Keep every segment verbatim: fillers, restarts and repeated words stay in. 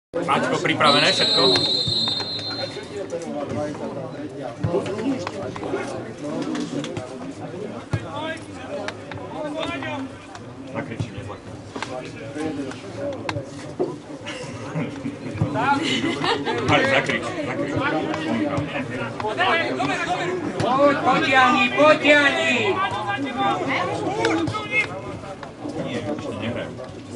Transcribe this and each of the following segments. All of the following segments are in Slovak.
Máčko pripravené všetko? Zakričím, nezlakám. Ale zakrič, zakrič. Poď, potiahni, potiahni! Nie, ešte nehrajú.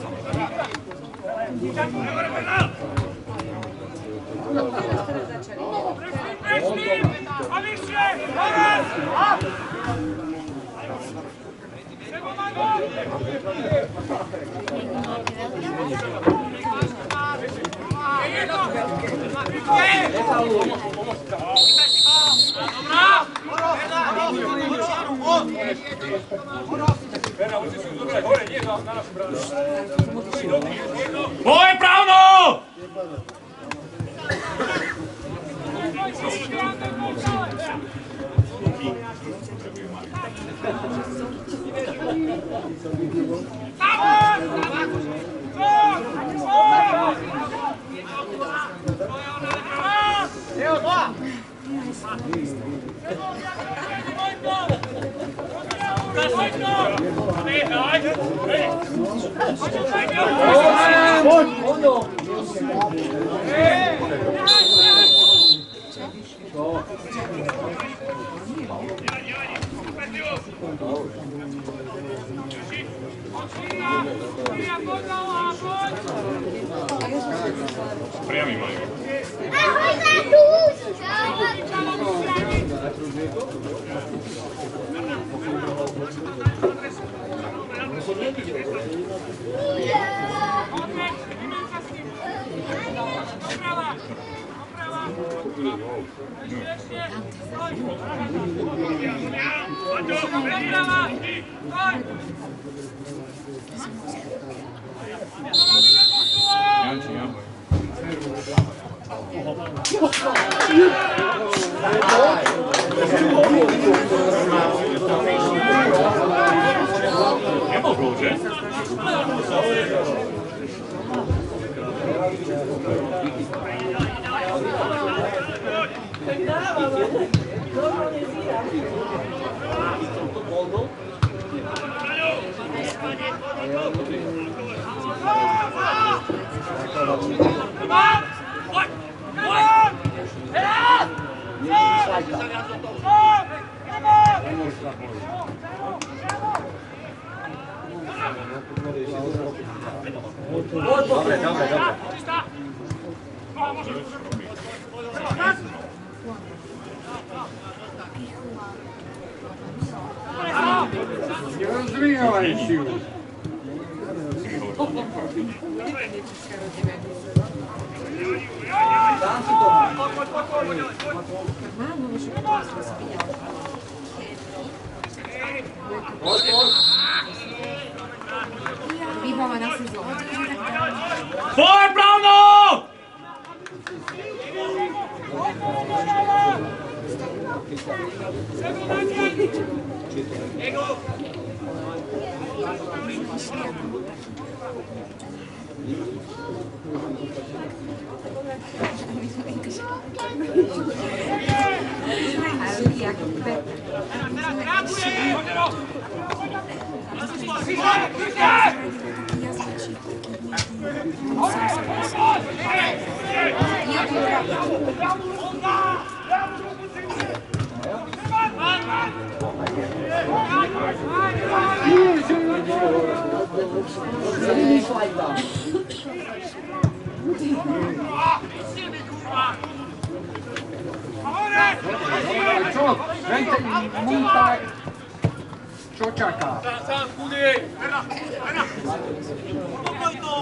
Boj pravno! Priamy majú. Ahoj, Zatuš! Janči, ahoj. Nebol gól, že? Dobre, dobre, dobre. Rozvíjaj si ju. Dám si to má. Poď, poď. Výbava na sezónu. Boj pravno! Čo? Vente, Munták. Čo čaká? Sám, chudý! Vera, Vera! Pokoj to!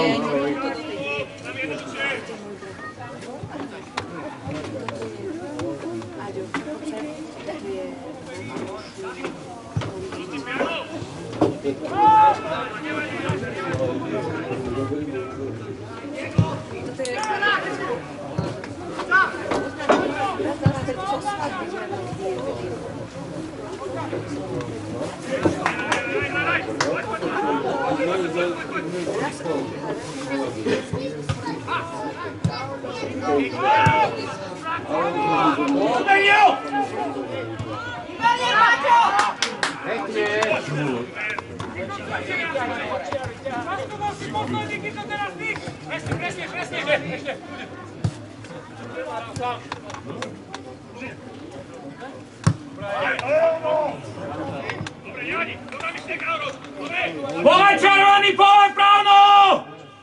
Power czerwony, power browno!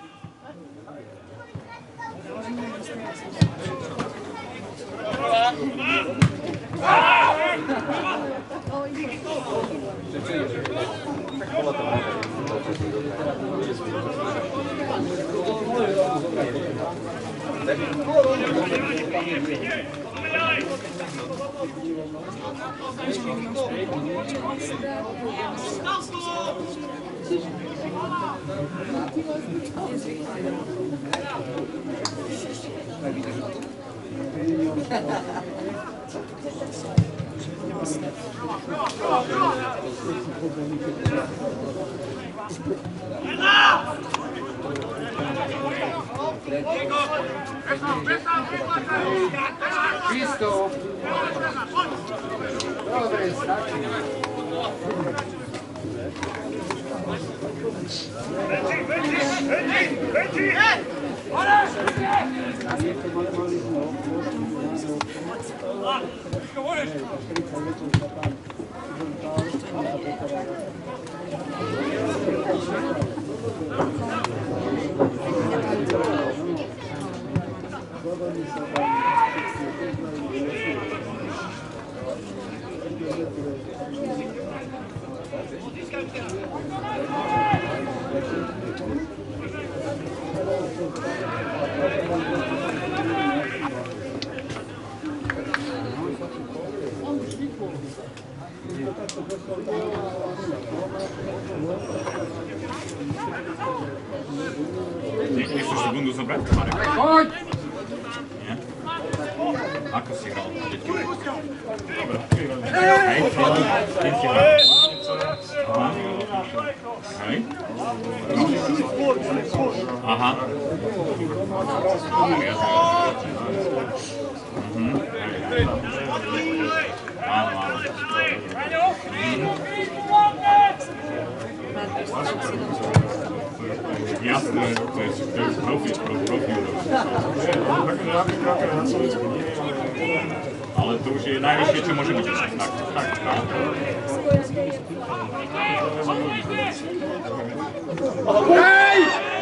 Čisto. Dobre, stačí. Nie chceš si bundu zobrať, Marek? Poď! Nie? Ako si hral? Dobre. Hej, chlapí, keď si hral. Aha. Hej. Aha. Mhm. Áno, áno. Jasné, to je, to je profi, profi. Ale to už je najvyššie, čo môže byť. Tak, tak, tak. Hej!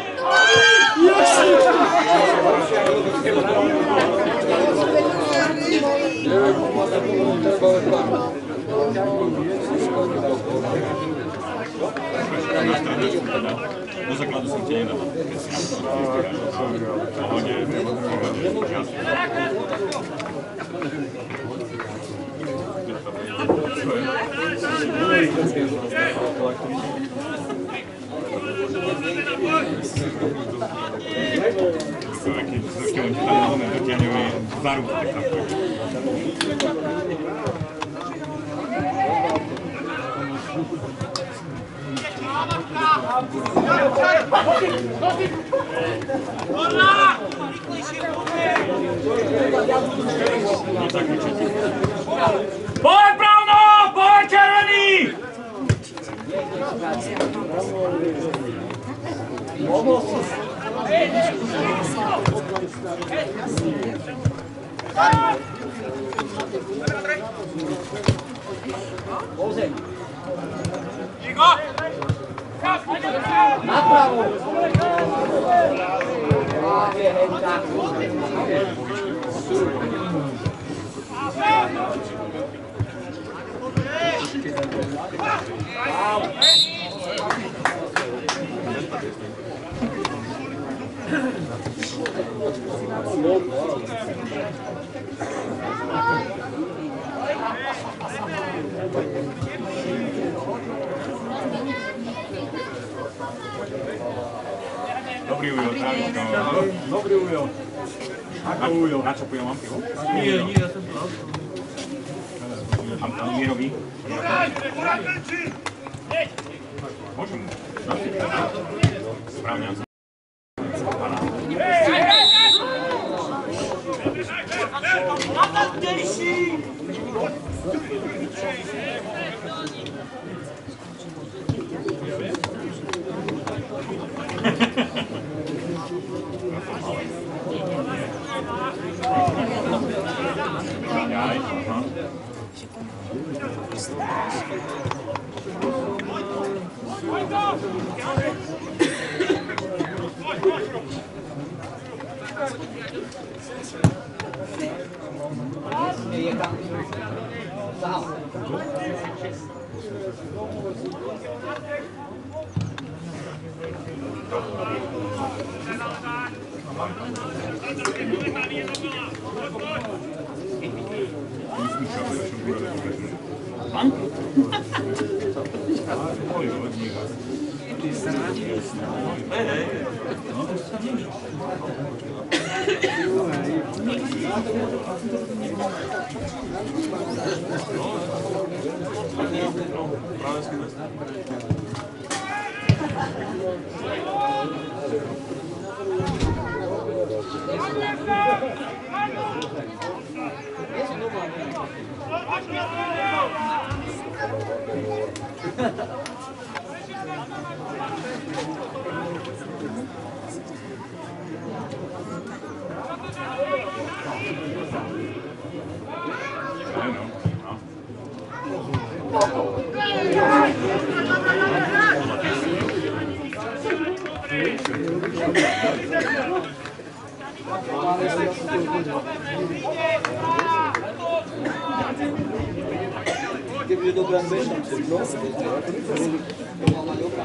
Do základu som ti nedal. Keď si v pohode, keď on ti tam dotiahne záruku, tak tam pôjde. Power browno! Power červený! Napravo! Dobrý ujo, Travisko. Dobrý ujo. Ako ujo? Na čo pijem, mám pivo? Nie, nie, ja som to auto. A tam Mirovi? Môžem. Správne. Kiedy do bramby tam się wląs, to ma malucha.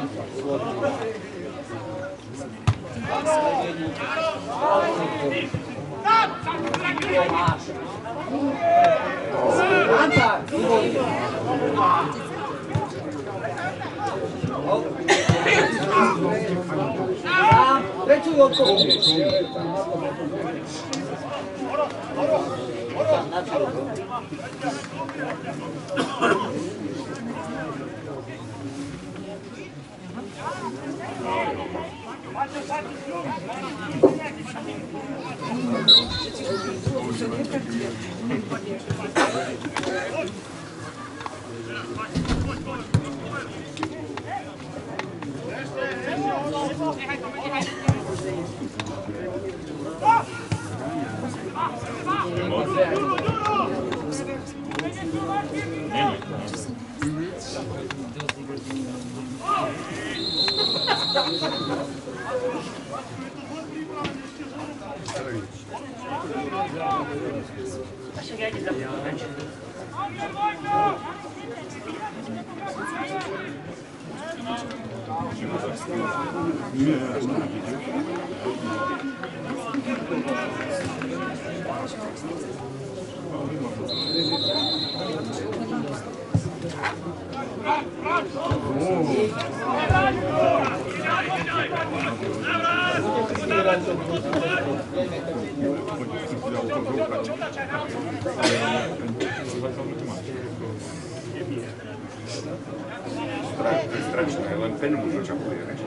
Strašné, len ten muž očakuje, vieš?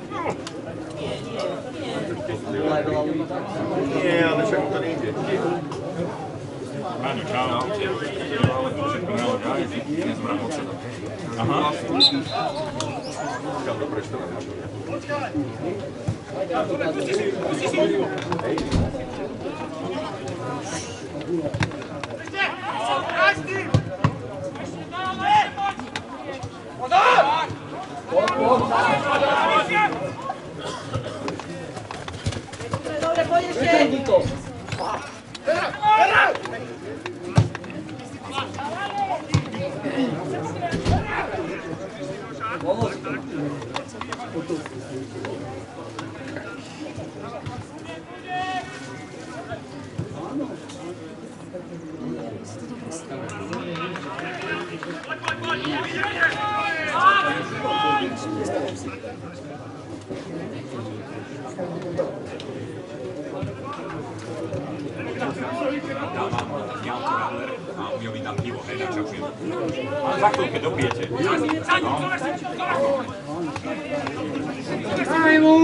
Nie, ale však to nejde. Áno, čau. Všetko naozaj. Dnes mám od seba. Aha. Čau, to prečítame. Dobre, poď ešte! Pomôž. dávam Janko Radler a Ujovi dám pivo, hej, tak čakujem. Ale za chvíľu, keď dopijete. Daj mu!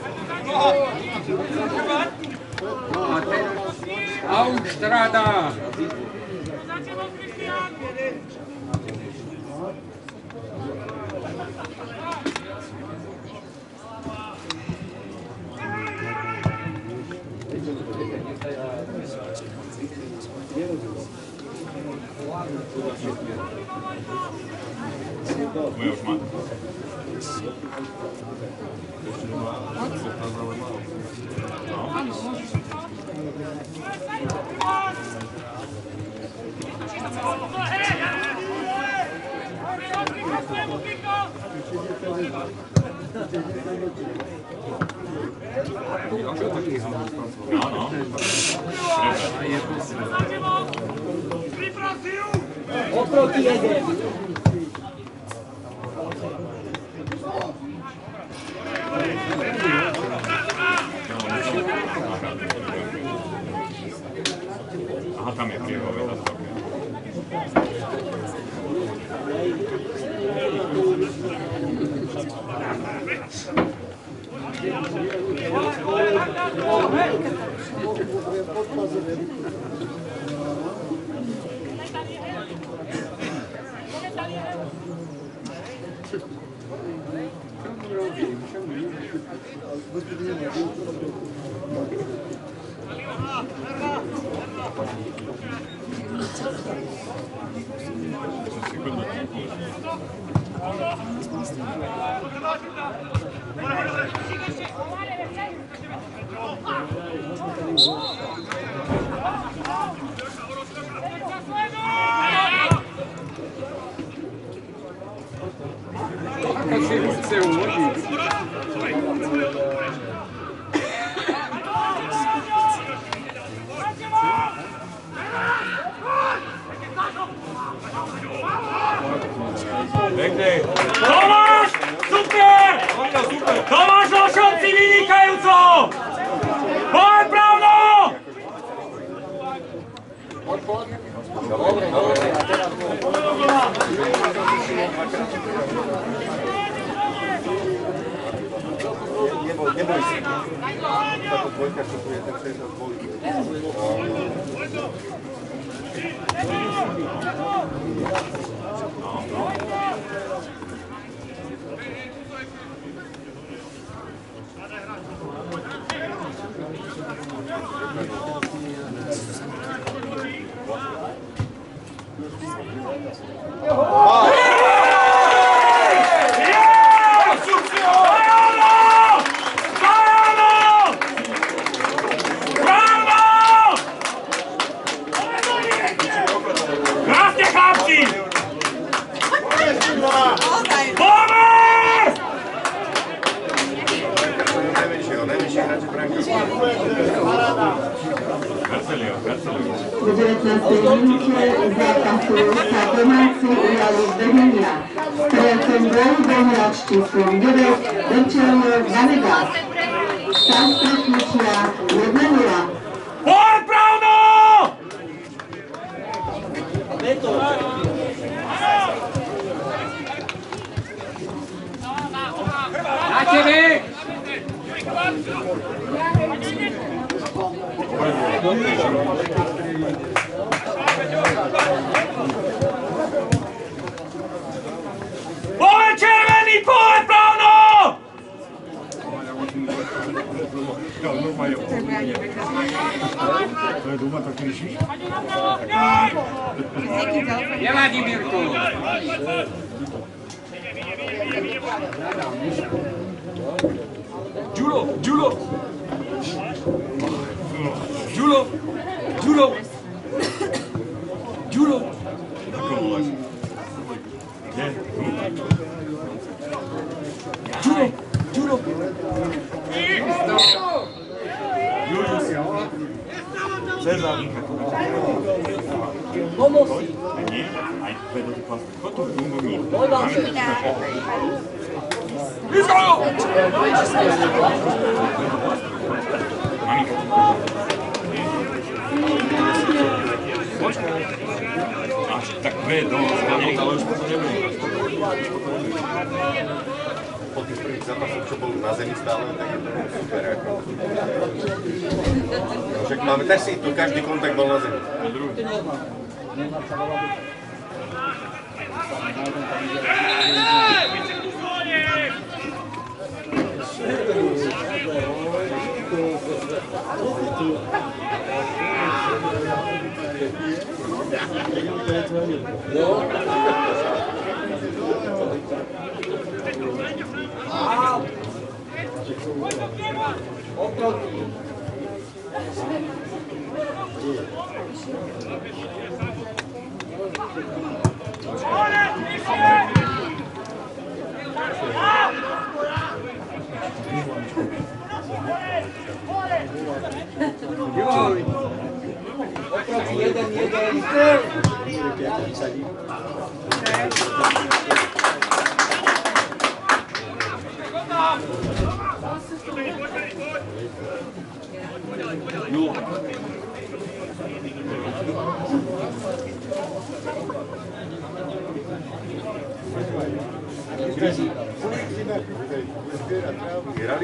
No a teraz Autostrada! Moje už má. No, no. Oproti jeden. Aha, tam je priehové zase. Ako si chce uložiť? Pekne. Tomáš! Super! Tomáš Lošovci vynikajúco! Poď pravdo! Dobre, dobre, a teraz Neboj, neboj si. Táto dvojka, čo tu je, tak to je tá dvojka. V devätnástej minúte zápasu sa domáci ujali z vedenia. Strelcom bol dohráč číslom deväť Večerno Vanega. Stav stretnutia jedna nula. Poď pravdo! na tebe! Poď červený, poď pravdo! Nevadí, Mirko. Giulo, Giulo! Giulo! Giulo! Giulo! Ako voláš? Kde? Giulo! Giulo! Julius! Cezar! Pomoci. Nie? Aj vedú tú pastu. Chod tu v ní. Let's go! Mami. Až tak dve do... Ale už potom nebudem. Po tých prvých zápasoch, čo bol na zemi stále, tak je to super. Ako. No, však máme tež si tu, každý kontakt bol na zemi. Na druhý. Oproti jeden, jeden. Zbierali?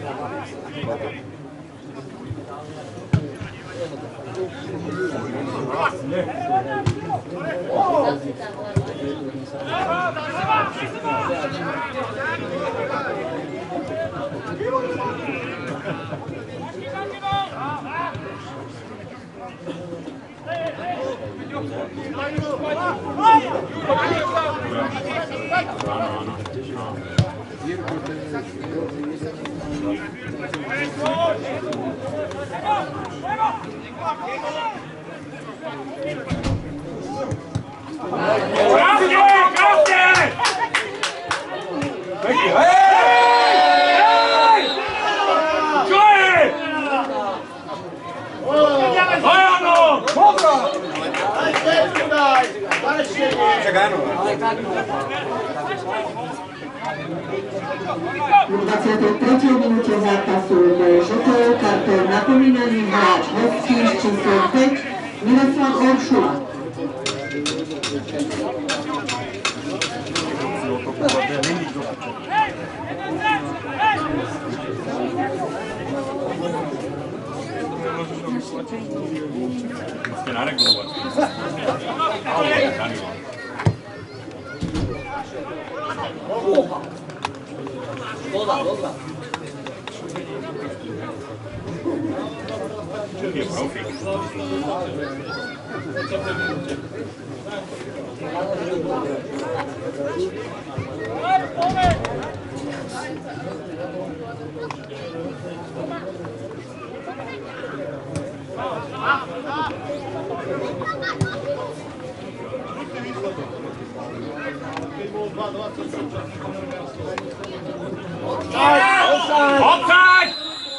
V dvadsiatej tretej minúte zápasu bol žltou kartou napomínaný hráč hostí s číslom päť Miroslav Oršula. Ste naregulovať. Voda, voda. Je profik. Offside!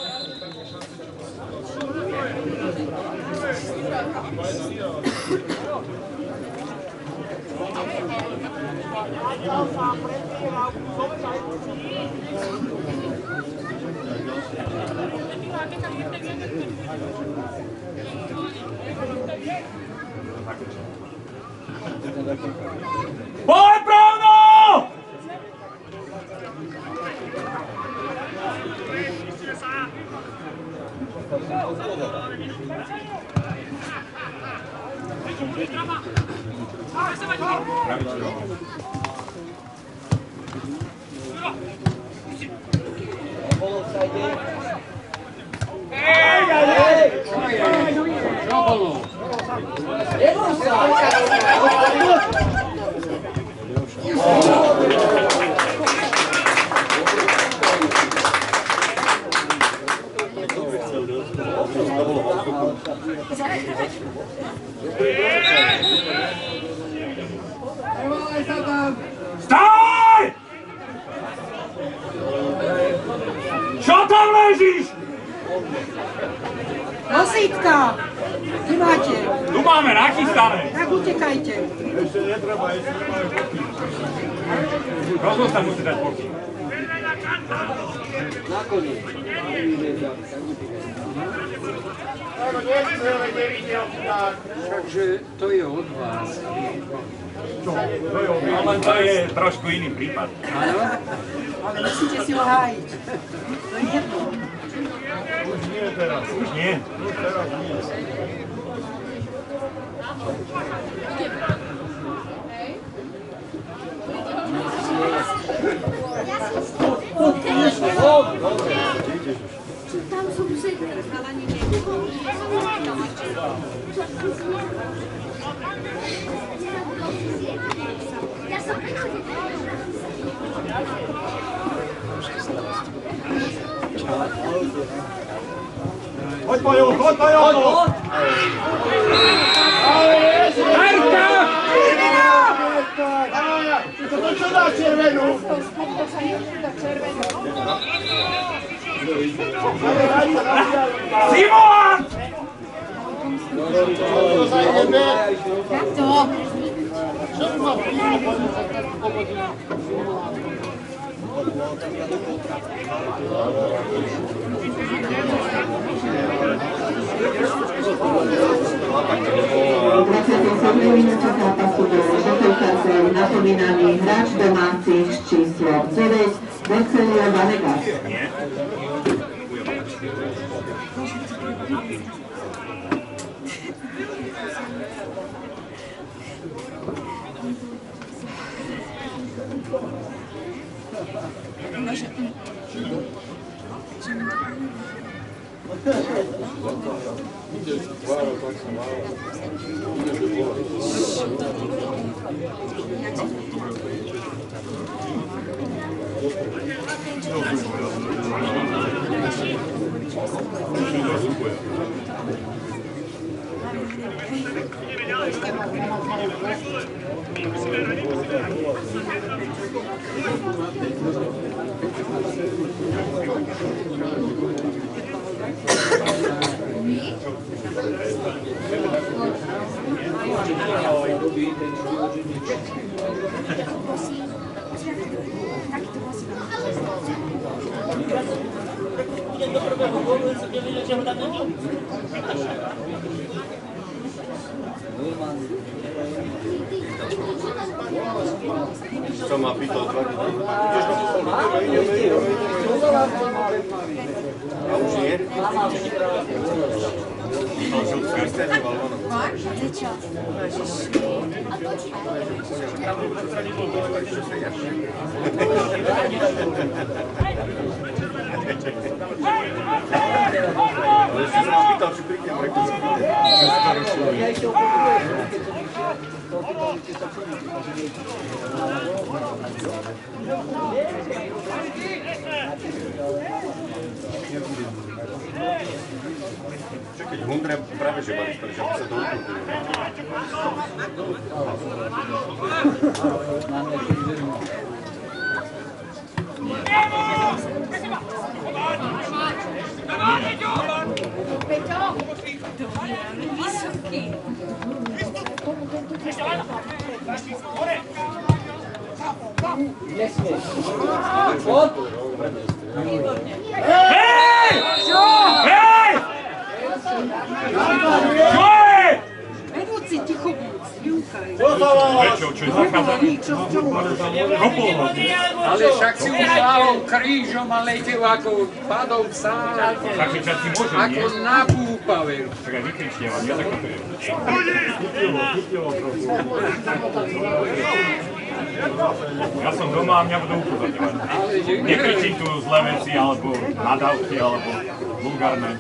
Pole Browno! Staj! Čo tam ležíš? Nosítka! Ty máte. Tu máme nachystané. Tak utekajte. Ešte netreba, ešte nemáme pokyn. Rozhod sa musí dať pokyn. Nakoniec. Takže to je od vás. Čo? To je obvykle. Ale to je trošku iný prípad. Áno? Ale musíte si ho hájiť. To je jedno. Už nie teraz. Už nie. Už teraz nie. Tam sú všetky. Ja som Choď, Pajo, choď, Pajo! Marka! To čo dá červenú? Simon! To. V dvadsiatej siedmej minúte zápasu bol žltou kartou napomínaný hráč domácich s číslom deväť Veselio Vanegas. Co ma pýtať? A už nie? Ale si sa ma pýtal, či prídem, rekli si Čakaj, Hundre práve že bavíš, pretože by sa to uklúpil. Vysoký. Nesmieš. Od? Hej! Hej! Čo je? Vedúci, ticho buď, ľúkaj. Prečo? Čo je zakázané? Čo, čo môžeš? Kopol ho. Ale však si ušlal krížom a letel ako padol sám. Zakričať si môžem, nie? Ako na púpave. Čakaj, vykričievam, ja zakričujem. Chytilo, chytilo trochu. Ja som doma a mňa budú upozorňovať. Nekričím tu zlé veci, alebo nadávky, alebo vulgárne.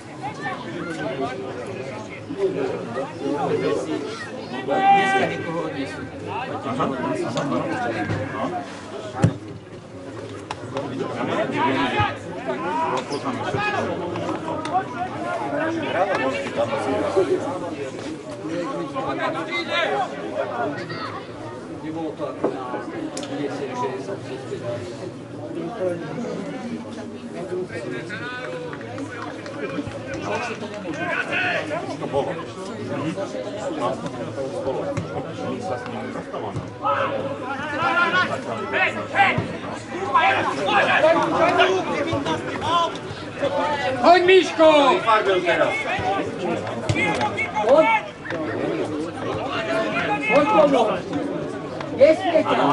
Dneska nikoho odnesú. Aha, aha. No. Ja neviem, že viem, že poznáme všetko. Ráda môžete tam si Nebolo to ako na desať šesťdesiat to bolo. No, bolo. My sa s ním rozprávame. Hoď, Miško! Farbil teraz. Poď. Poď pomôž. Nesmie ťa.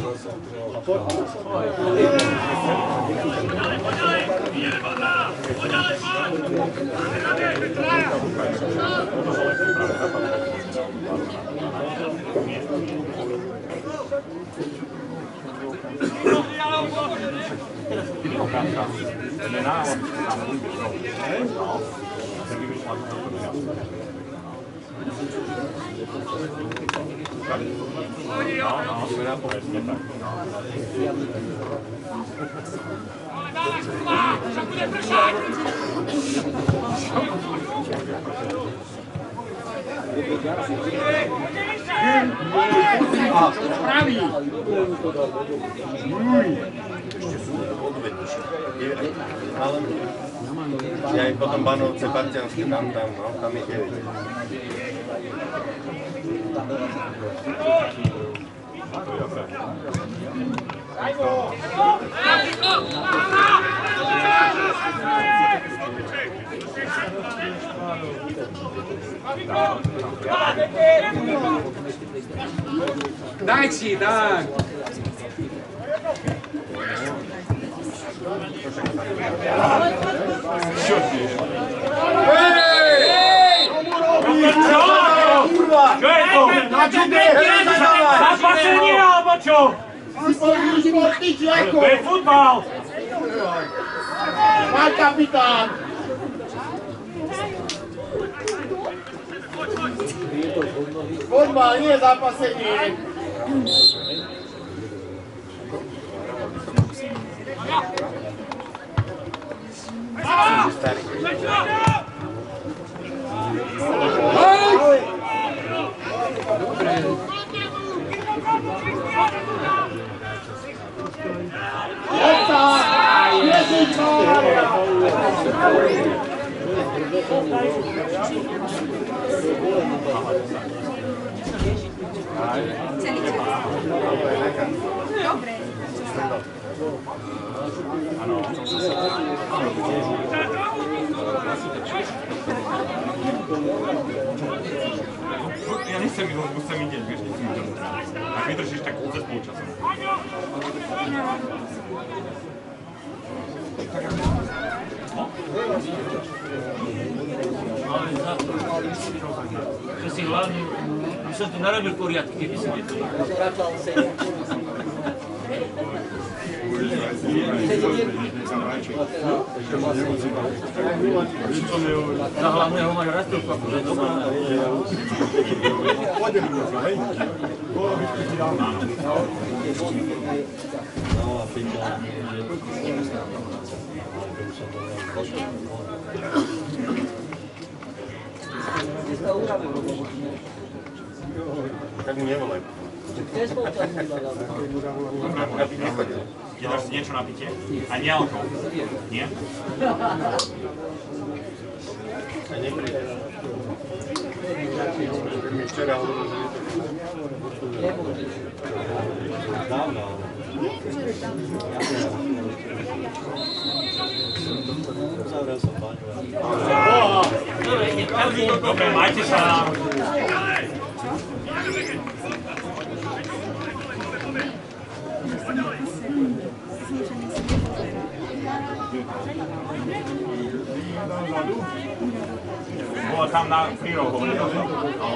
Pravý. Ja aj potom Banovce, Barťanské, tam, tam, no, tam je deväť. Daj si, daj. Čo ti je? Hej! Čo? Čo je to? Zapasenie alebo čo? To je futbal! Pán kapitán! Futbal, nie zapasenie! Dobre. Ja nechcem ísť, lebo chcem ide, vieš, nechcem ísť domov. Ak vydržíš, tak cez polčasom. Ale za to, že si hlavne, by som tu narobil poriadky, keby si nie tu. Za hlavného máš Rastúfa, že doma. Tak mu nevolaj. Je dáš si niečo na pitie? A nie alkohol? Nie? A nepríde. Mi včera hovoril, že je to... Dávno. Zavrel som páňu. Dobre, majte sa. Bolo tam na prírohu. No.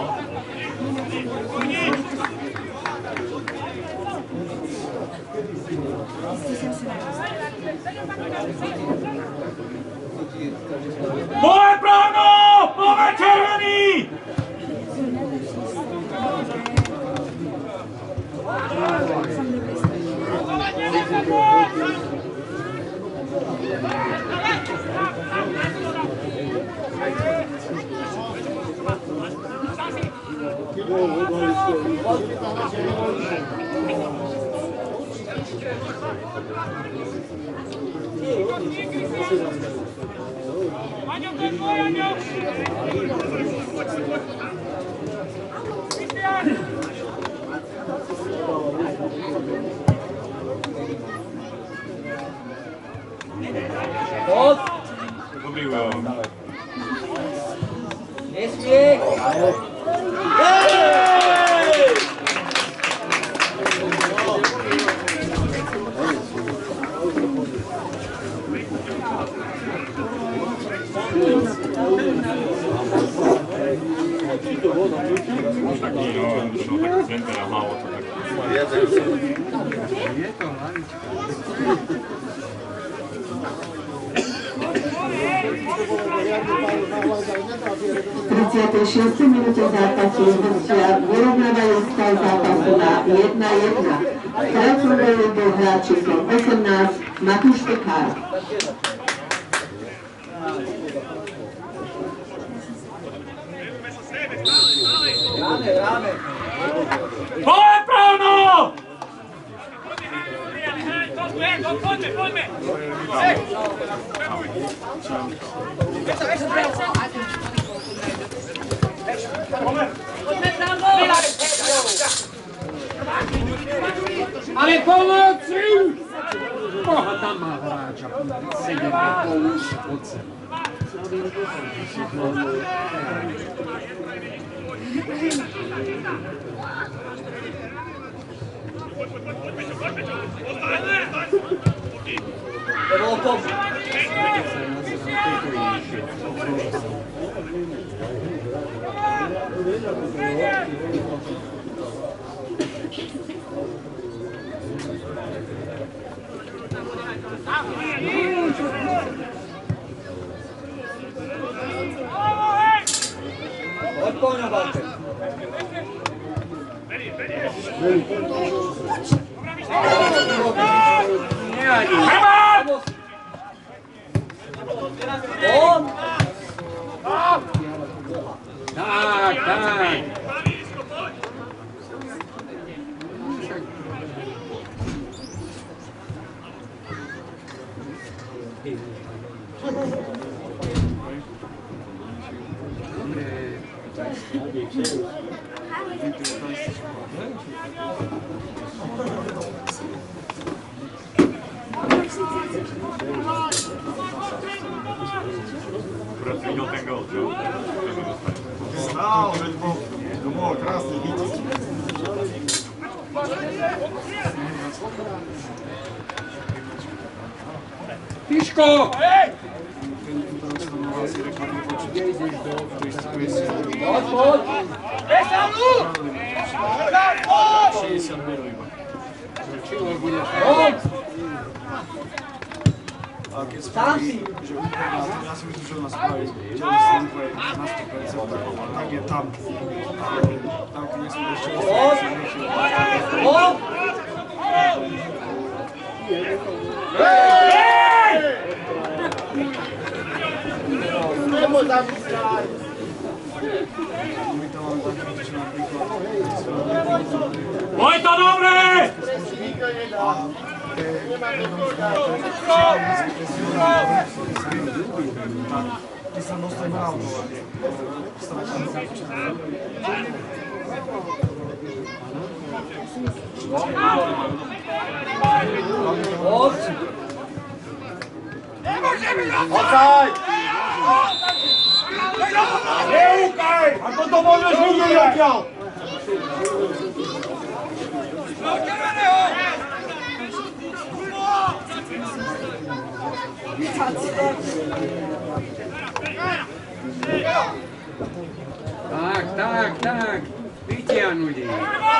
Boj bráno! Boj červený! Poď! Dobrý, jo. Nesmiech! Taký, no, no, taký center a málo to tak. V tridsiatej šiestej minúte zápasu hostia vyrovnávajú stav zápasu na jedna jedna. Strelcom golu bol hráč číslo osemnásť Matúš Pekár. Ráme, ráme! Pole pravno! Poďme, poďme! Ale pomoci! Boha, tam má hráča. sedem gólov pod sebou. To bolo kom. Poď po ňom, Walter. On! Tak, tak. Akurát si videl ten gól, čo? Stál, veď bol, to bolo krásne vidieť. Tyško! Poď, poď! Poď! Sám si! Ja si myslím, že ona spraví, že ona si úplne na sto percent, tak je tam. Tak nie som ešte Poď! Poď! Oj, to dobre! Ty sa dostaj bral. Poď! Ocaj! Neúkaj! Ako to môžeš vidieť odtiaľ? Tak, tak, tak. Vytiahnuť ich.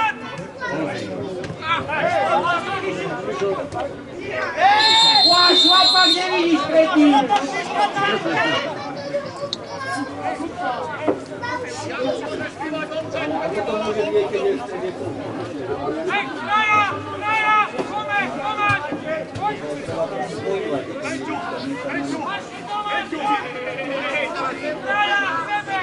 Váš šlapak nevidíš predtým! Ako to môže byť, keď je v strede? Hej, Kraja! Kraja! Komej, komej! Poď! Prečo! Prečo! Kraja! Sebe!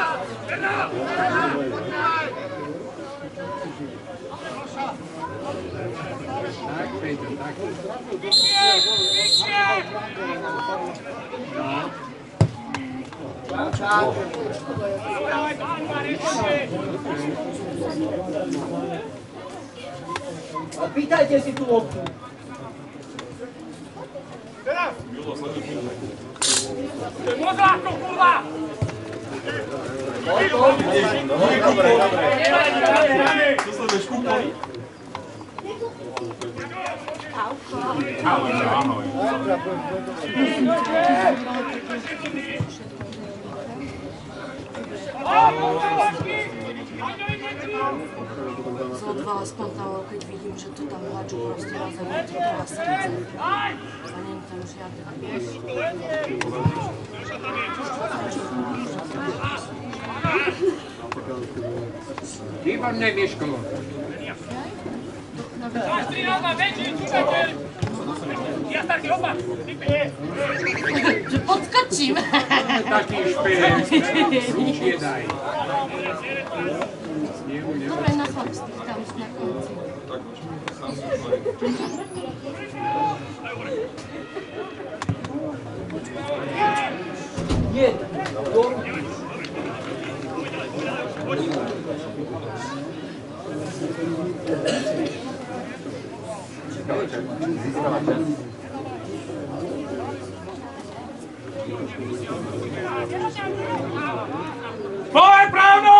Tak, Peťo, tak. Vyššie! Vyššie! Pýtajte si tú loptu. Pozláko, kurva! Co sleduješ, kúpali? Ahoj, ahoj. Zodva spontánne, keď vidím, že to tam hľadžu proste na zemi, to trvá srdce. A nie je tam žiadne. Výborné, Miško. Máš tri na dva, väčší, čučateľ! Ja starý opak! Že podskočím. Taký špejek. Ručie daj. Dobre, na chlapství tam na konci. Nie, to... Povej pravdu!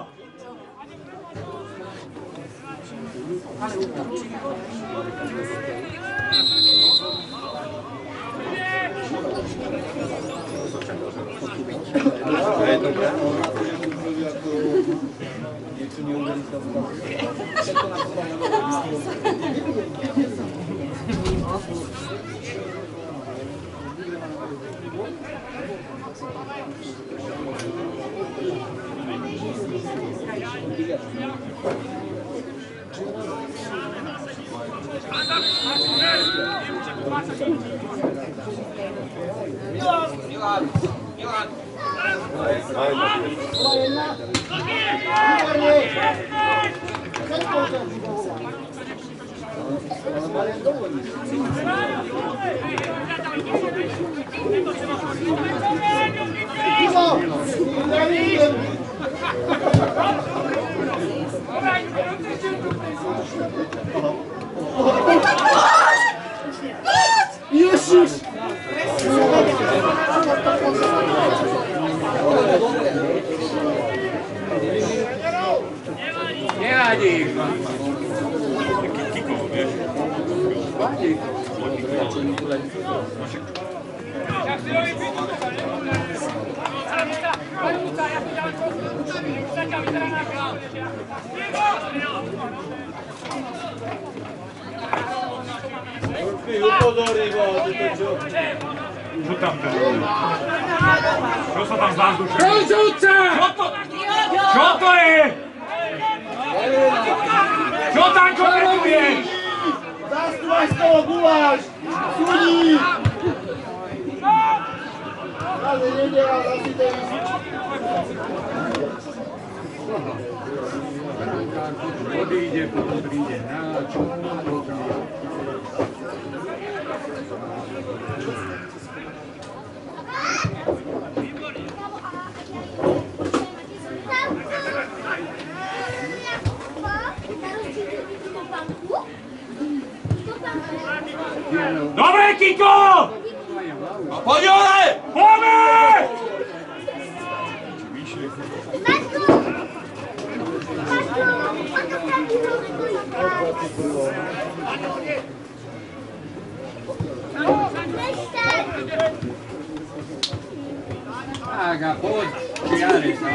Jezus! Nevadí. Kikov, vieš? Vadí. Jak si robí pitu, to sa nebude. Hranica, hranica, ja si ďaleko. Taká vyteraná kláv. Čo tam to je? Čo sa tam zázdušuje? Rozhodca! Čo to? Čo to je? Čo tam komentuješ? Zastúvaj z toho guláš! Súdi! Ale nedela, zasi ten... Odíde, potom príde na čo? Dobre, Kiko! Poď hore! Poďme! Tak a poď, čiari sa.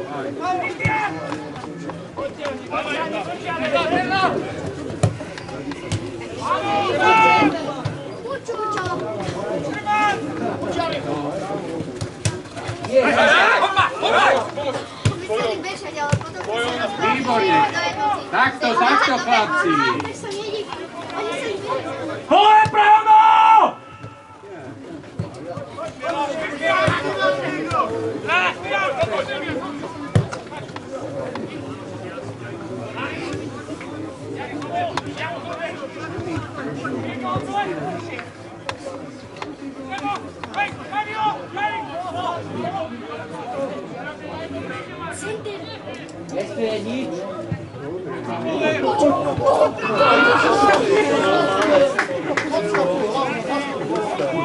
Výborne. Takto, takto, chlapci. Povej pravdu! Nespieje nič. Odskokuj,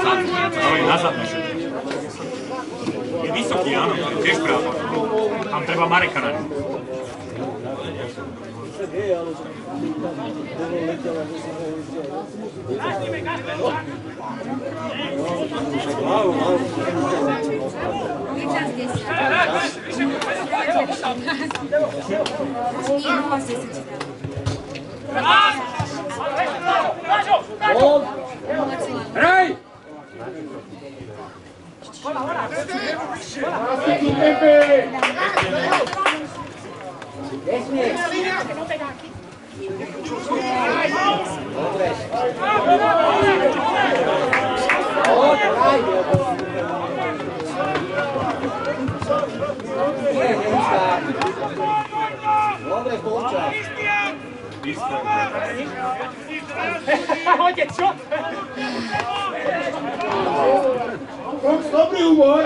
Ale nazad nešetí. Je vysoký, áno, tiež pravda. Tam treba Mareka na ňu. Hraj! Dobre, polčas. Hoďte, čo? Dobrý humor.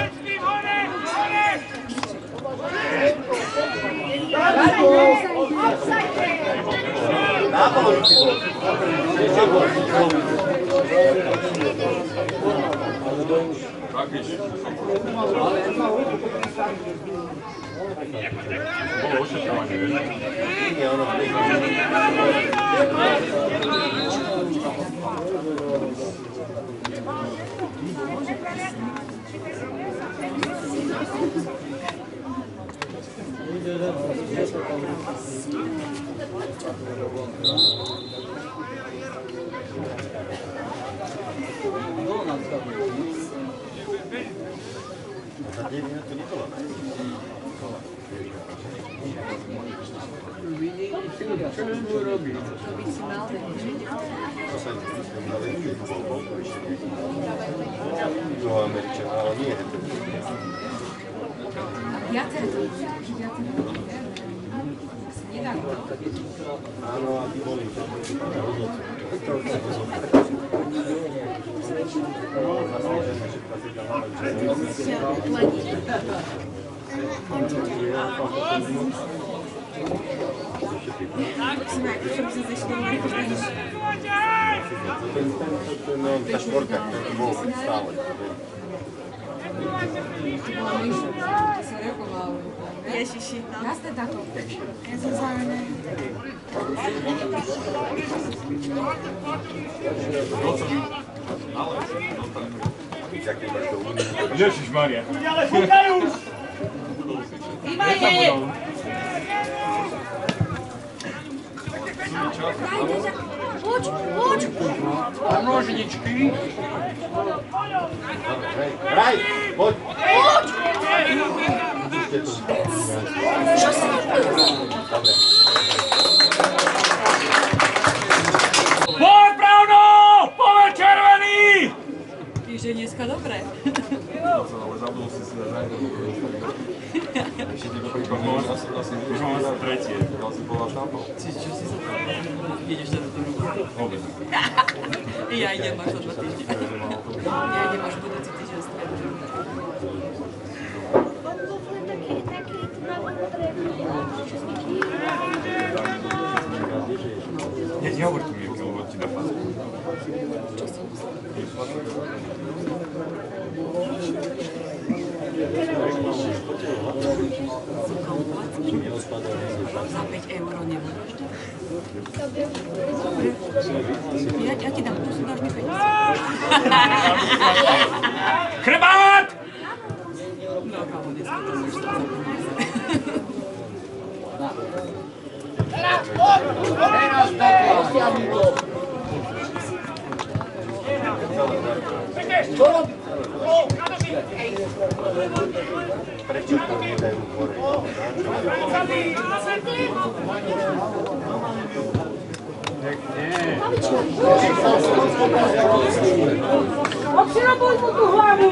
Bolo ošetrovanie, vieš? Ta šporka, to bolo stále. Ježiši, no. Jasne táto. Ja som zároveň. Ježišmaria. Ale fúkaj už! Vymajte! Poď, poď! A nožničky? Hraj, poď! Poď! Čo si Dobre. Poď, Browno! Poď, červený! Že dneska dobre. Ale zabudol si si na zájmu. Ešte ti to pripadlo, už mám asi tretie. Dal si bola šampel. Čo si sa to? Ideš sa do toho ruku? Vôbec. Ja idem až za dva týždne. Ja idem až budúci týždeň stredu. Nie, nehovor tu Mirke, lebo ti dá pasku. Za päť eur nebudeš. Ja, ja ti dám, tu sú dáš mi päťdesiat. Chrbát! No, kámo, dneska to máš to za Teraz takto. Prečo to nedajú hore? Obsirabuj mu tú hlavu!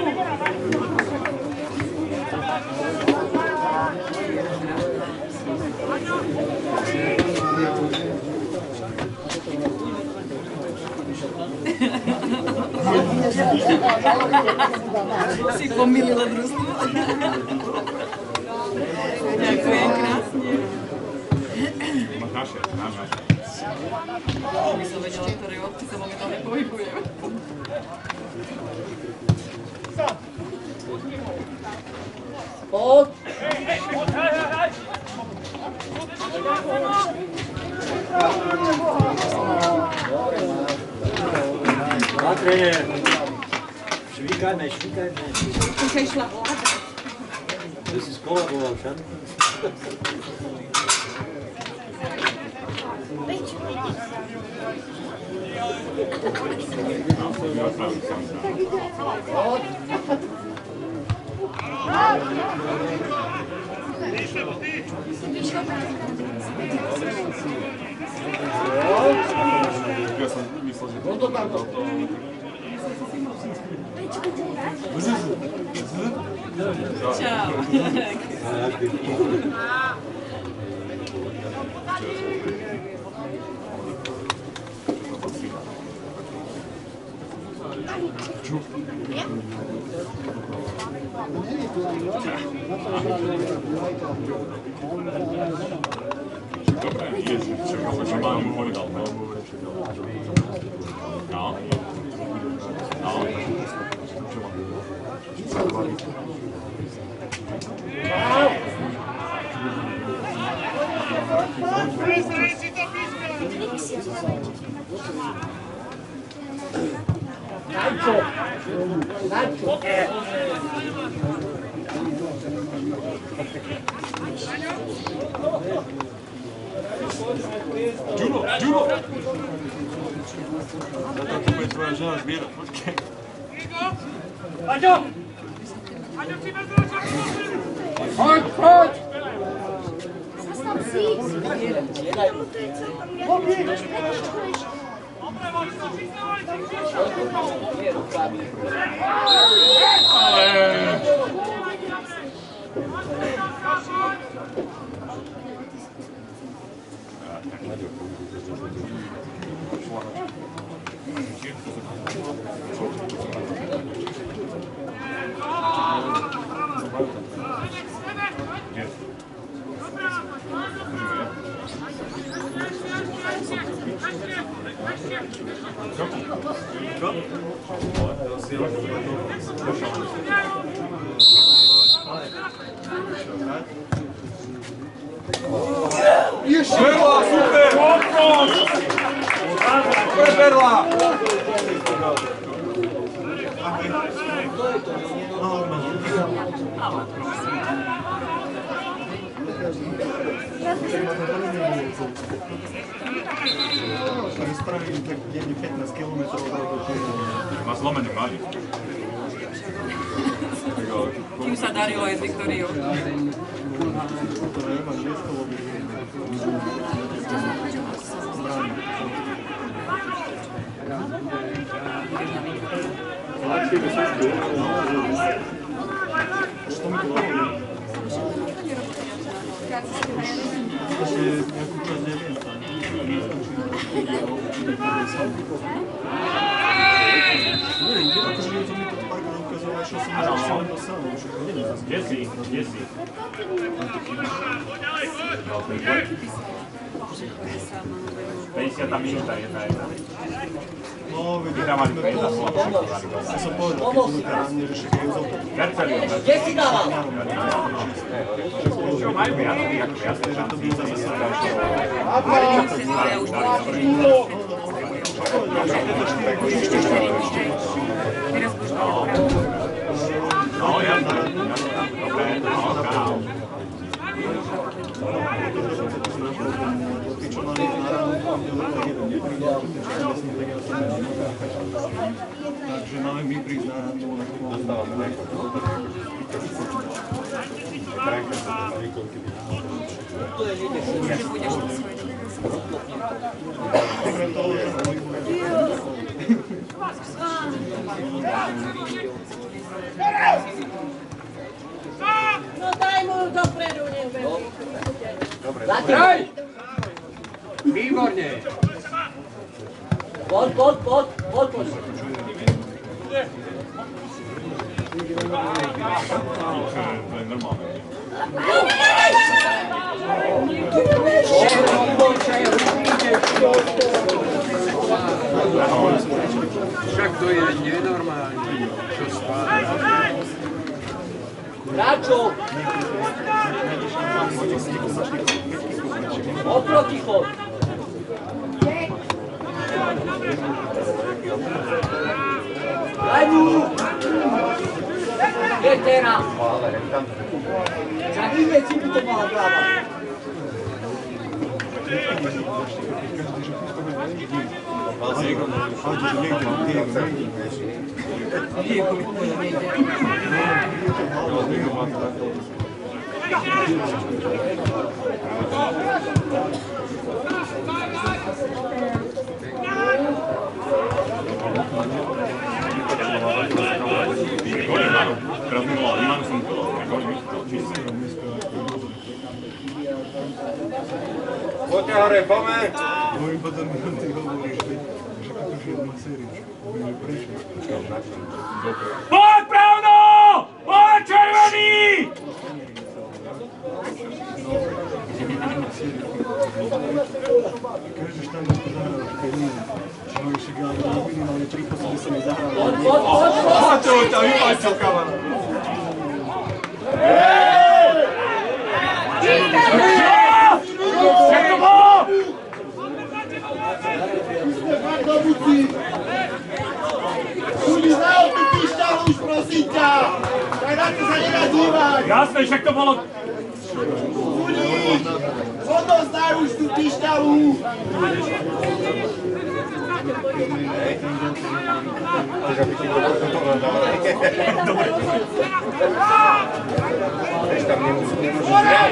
Si pomýlila družstvo. Ďakujem krásne. Máš naše, máš naše. By som vedela, ktoré otci sa momentálne pohybujú. Poď! Patrie! Švíkajme, švíkajme. Už aj šla vláda. Ty si skolaboval, však? Ja som myslel, že... No to tam to. Čau. Dobre, ježi, čakal som, že mám mu povedal, no. No. No. Najco! Najco! Ďulo, Ďulo! Zatiaľ to bude tvoja žena zbierať, počkej. Aďo! Aďo, přijme z toho času! Poď, poď! Zastav si! To je celé tam nějaký... Dobre, voli to, přistávaj, přistávaj! Perla, super! Super Perla! Spravili tak jedni pätnásť kilometrov. Má zlomený malý. Kým sa darilo aj s Viktoriou. To nemá žiestovo by... Što mi to hovorí? Ešte nejakú časť neviem. Neviem, akože mi to tak ukazovalo, čo som sa dosal. Kde si? Kde si? päťdesiata minúta, jedna jedna. No, veď, Vyhrávali päť za nula. ja som povedal, keď budú krásne, že všetko je zautočné. Kercelio. Kde si dával? Čo majú viacej, ako viacej šanci. Ešte štyri dní, hej. Teraz budeš mať opravdu. No, jasné. Dobre, no, kámo. Takže máme my prísť na dostávame. Že budeš na svoj deň. No daj mu dopredu, nech veľmi. Daj! Výborne! Poď, poď, poď, poď, poď. To je normálne. Ruky, ruky, hráčov. Oproti chod. Daj mu! Je teraz. Za tým veci by to mala dávať. Poďte hore, poďme! Môj potom ty hovoríš, že akože jedna séria, by mi prešli. Poď pravno! Poď červený! Každý štandard to zahral, že keď nie. No ešte ale minimálne tri posledky sa mi zahral. Poď, poď, poď, poď! Poď, to ťa vypáčil, kamarát! Jasné, však to bolo... Odozdaj už tú pišťalu! Dobre. Ešte tam nemôžeš zrať.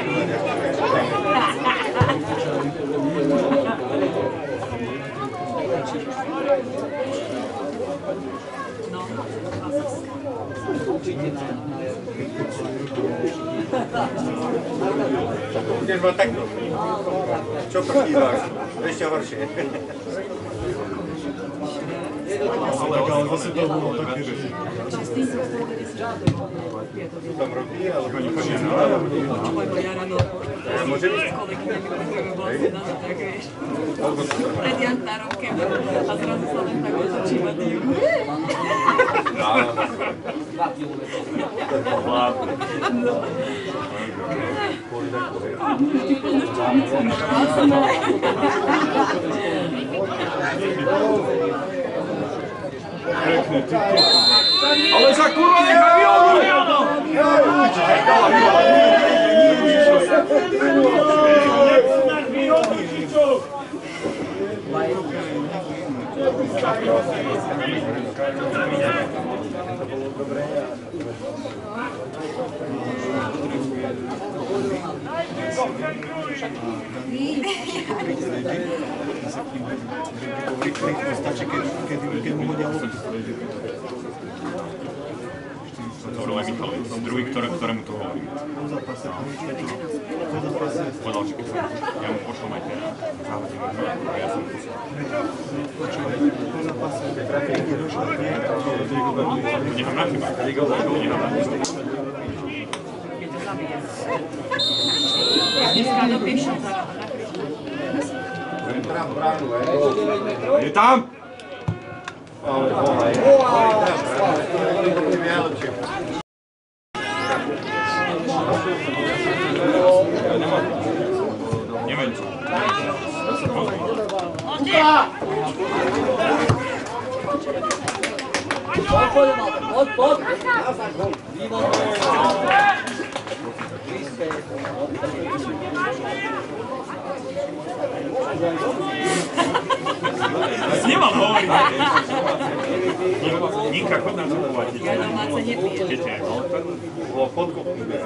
Budeš mať takto. Čo to chýbaš? Ešte horšie. Ale zase to bolo také, že... Čo tam robí, ale to nič nie môže byť. Pred jantárovkem a zrazu sa len tak otočíva tým. Ale však kurva nechaj vyhodnú! Stačí, keď mu hodia loptu. Hovoril aj Michalovič, druhý, ktorému to hovorím. Po zápase, po zápase. Povedal, že keď som, ja mu pošlom aj teda závodím, a ja som poslal. Po zápase, keď došlo k nej, nechám na chyba. Nechám na chyba. Dneska dopíšem za Je tam? Ale boha, je. Neviem čo. Ja sa pozriem. Poď, poď, poď, poď! Výborné! Si nemal hovoriť. Ninka, chod nám zapovať. Ja domáce nepijem. Viete, Bolo fotku.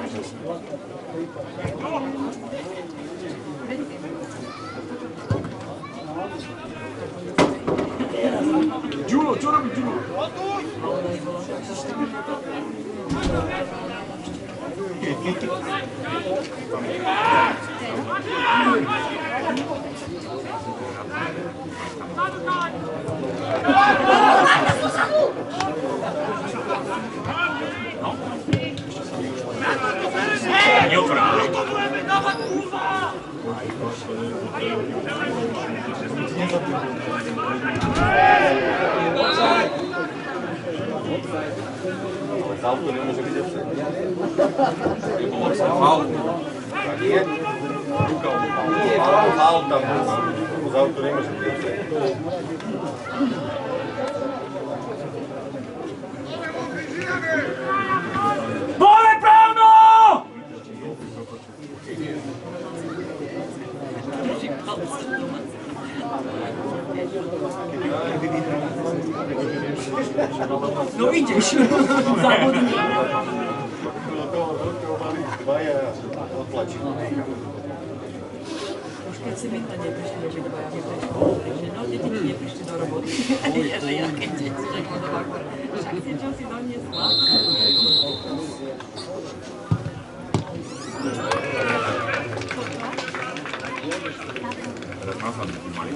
Ďulo, čo robí Ďulo? auto nemôže byť offset. Nebolo sa faul. Nie. Faul tam. Z auto nemôže byť offset. Pole pravno! No ideš, závodný. Už keď si my to neprišli, že dvaja mi prišli, že no, deti ti neprišli do roboty. Ja, že ja keď deti, tak to vakor. Však si čo si doniesla? Teraz nazad taký malý.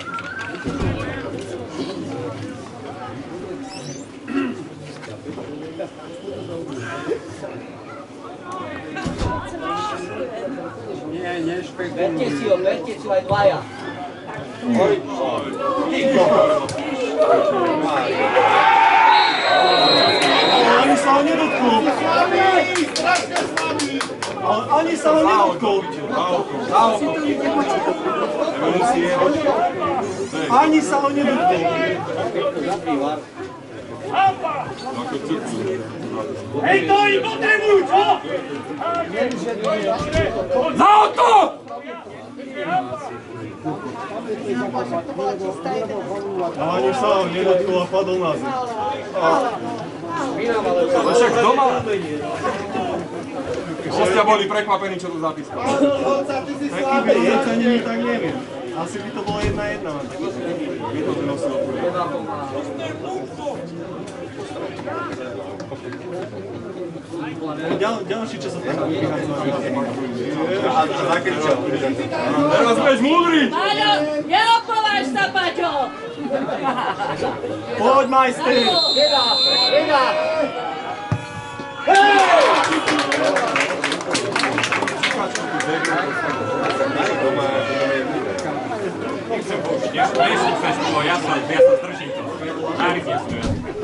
Nie, nešpekuluj. Berte si ho, berte si ho aj dvaja. Ani sa ho nedotkol. Strašne slabý! Ani sa ho nedotkol. Ani sa ho nedotkol. Hej, to im potrebujú, čo? Za auto! Ani sa ho nedotkol a padol na zem. Ale však doma... Hostia boli prekvapení, čo tu zapískal. Taký vec ani mi tak neviem. Asi by to bolo jedna jedna. Je to znosil. Ďal, ďalší, čo sa tam Zakričal. Teraz budeš múdry! Paťo, neopováž sa, Paťo! Poď, majster! Jedna, jedna! Nechcem použiť, ja som chceš bolo, ja sa zdržím to. Erik nestuje.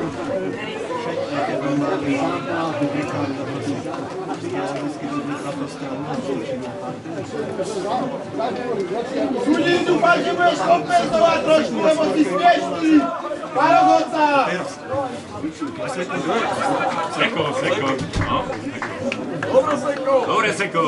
Sudík, dúfam, že budeš kompenzovať trošku, lebo si smiešný! Parohodca! Seko, seko. No. Dobre, Seko! Dobre, seko.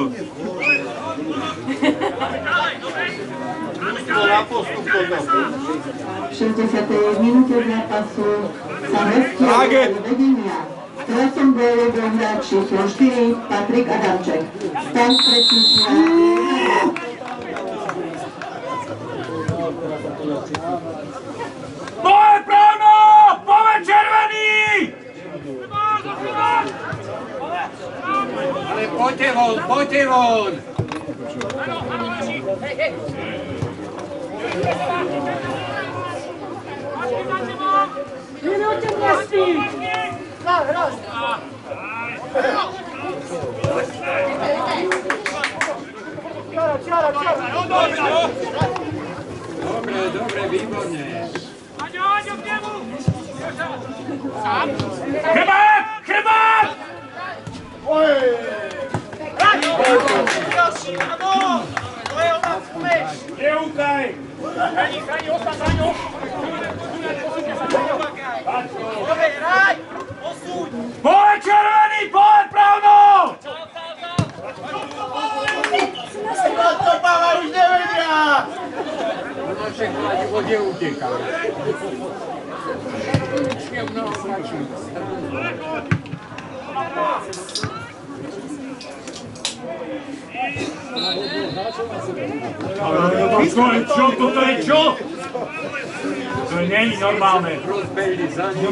V šesťdesiatej minúte zápasu sa hostia do vedenia. Strácom gólu bol hráč číslo štyri Patrik Adamček. Stav stretnutia Pole pravno! Pole červený! Ale poďte von, poďte von! Minúte miestí! Dobre, dobre, výborne. Aďo, aďo, k nemu! Sám? Chrbát! Chrbát! Neúkaj! Chráni, chráni, ostaň za ňou! Dobre, hraj! Osúď! Pole červený! Pole pravno! To Pavel už nevedia! Ono všechno ať vode uteká. Už je mnoho hráčů. Ale čo? Toto je čo? To nie je normálne. Rozbehli za ním.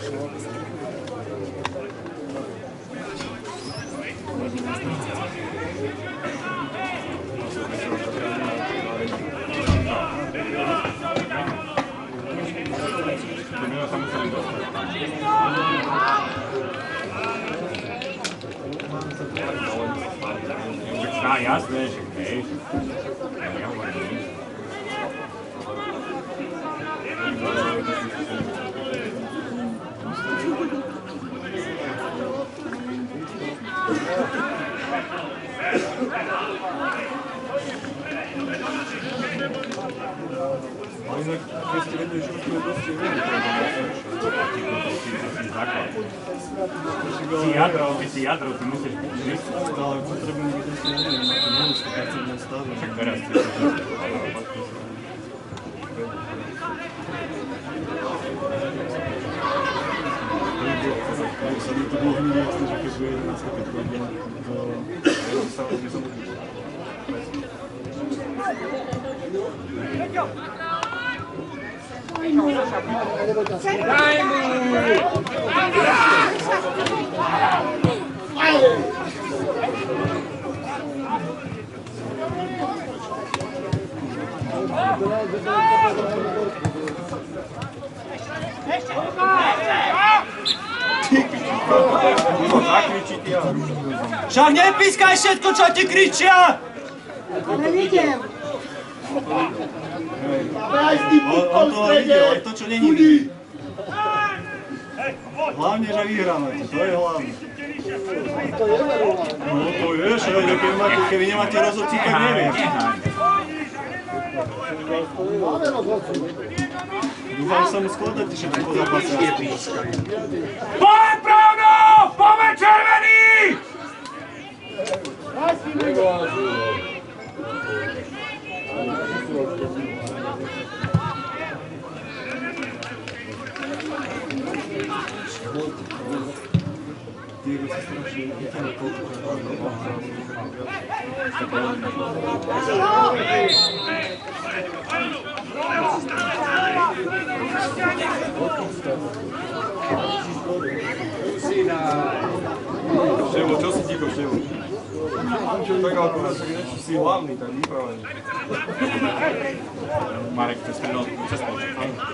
Tá, jasné, že hej. Ja hovorím nič. Ale inak, keď ste vedeli, že už to je dosť veľmi, Si jadro, ty si jadro, ty musíš žiť. ale potrebujem byť dosť veľmi, na to nie sto percent stave. Však teraz si Ak sa mi to dlho nie jasné, že keď bude jedenásť päť hodín do... sa mi nezabudí. Daj mu! Však nepískaj všetko, čo ti kričia! Ale vidím. On toho videl, aj to, čo není vidieť. Hlavne, že vyhráme, to je hlavné. No to je, že keby nemáte rozhodci, tak neviem. Dúfam, že sa mu skladáte všetko po zápase. Poď pravdo! Poďme červený! Diego sa strašne vyťahne koľkokrát. Števo, čo si ticho, Števo? Tak ale povedať, že niečo si hlavný, tak vyprávaný. Marek, to je stredno cez polček.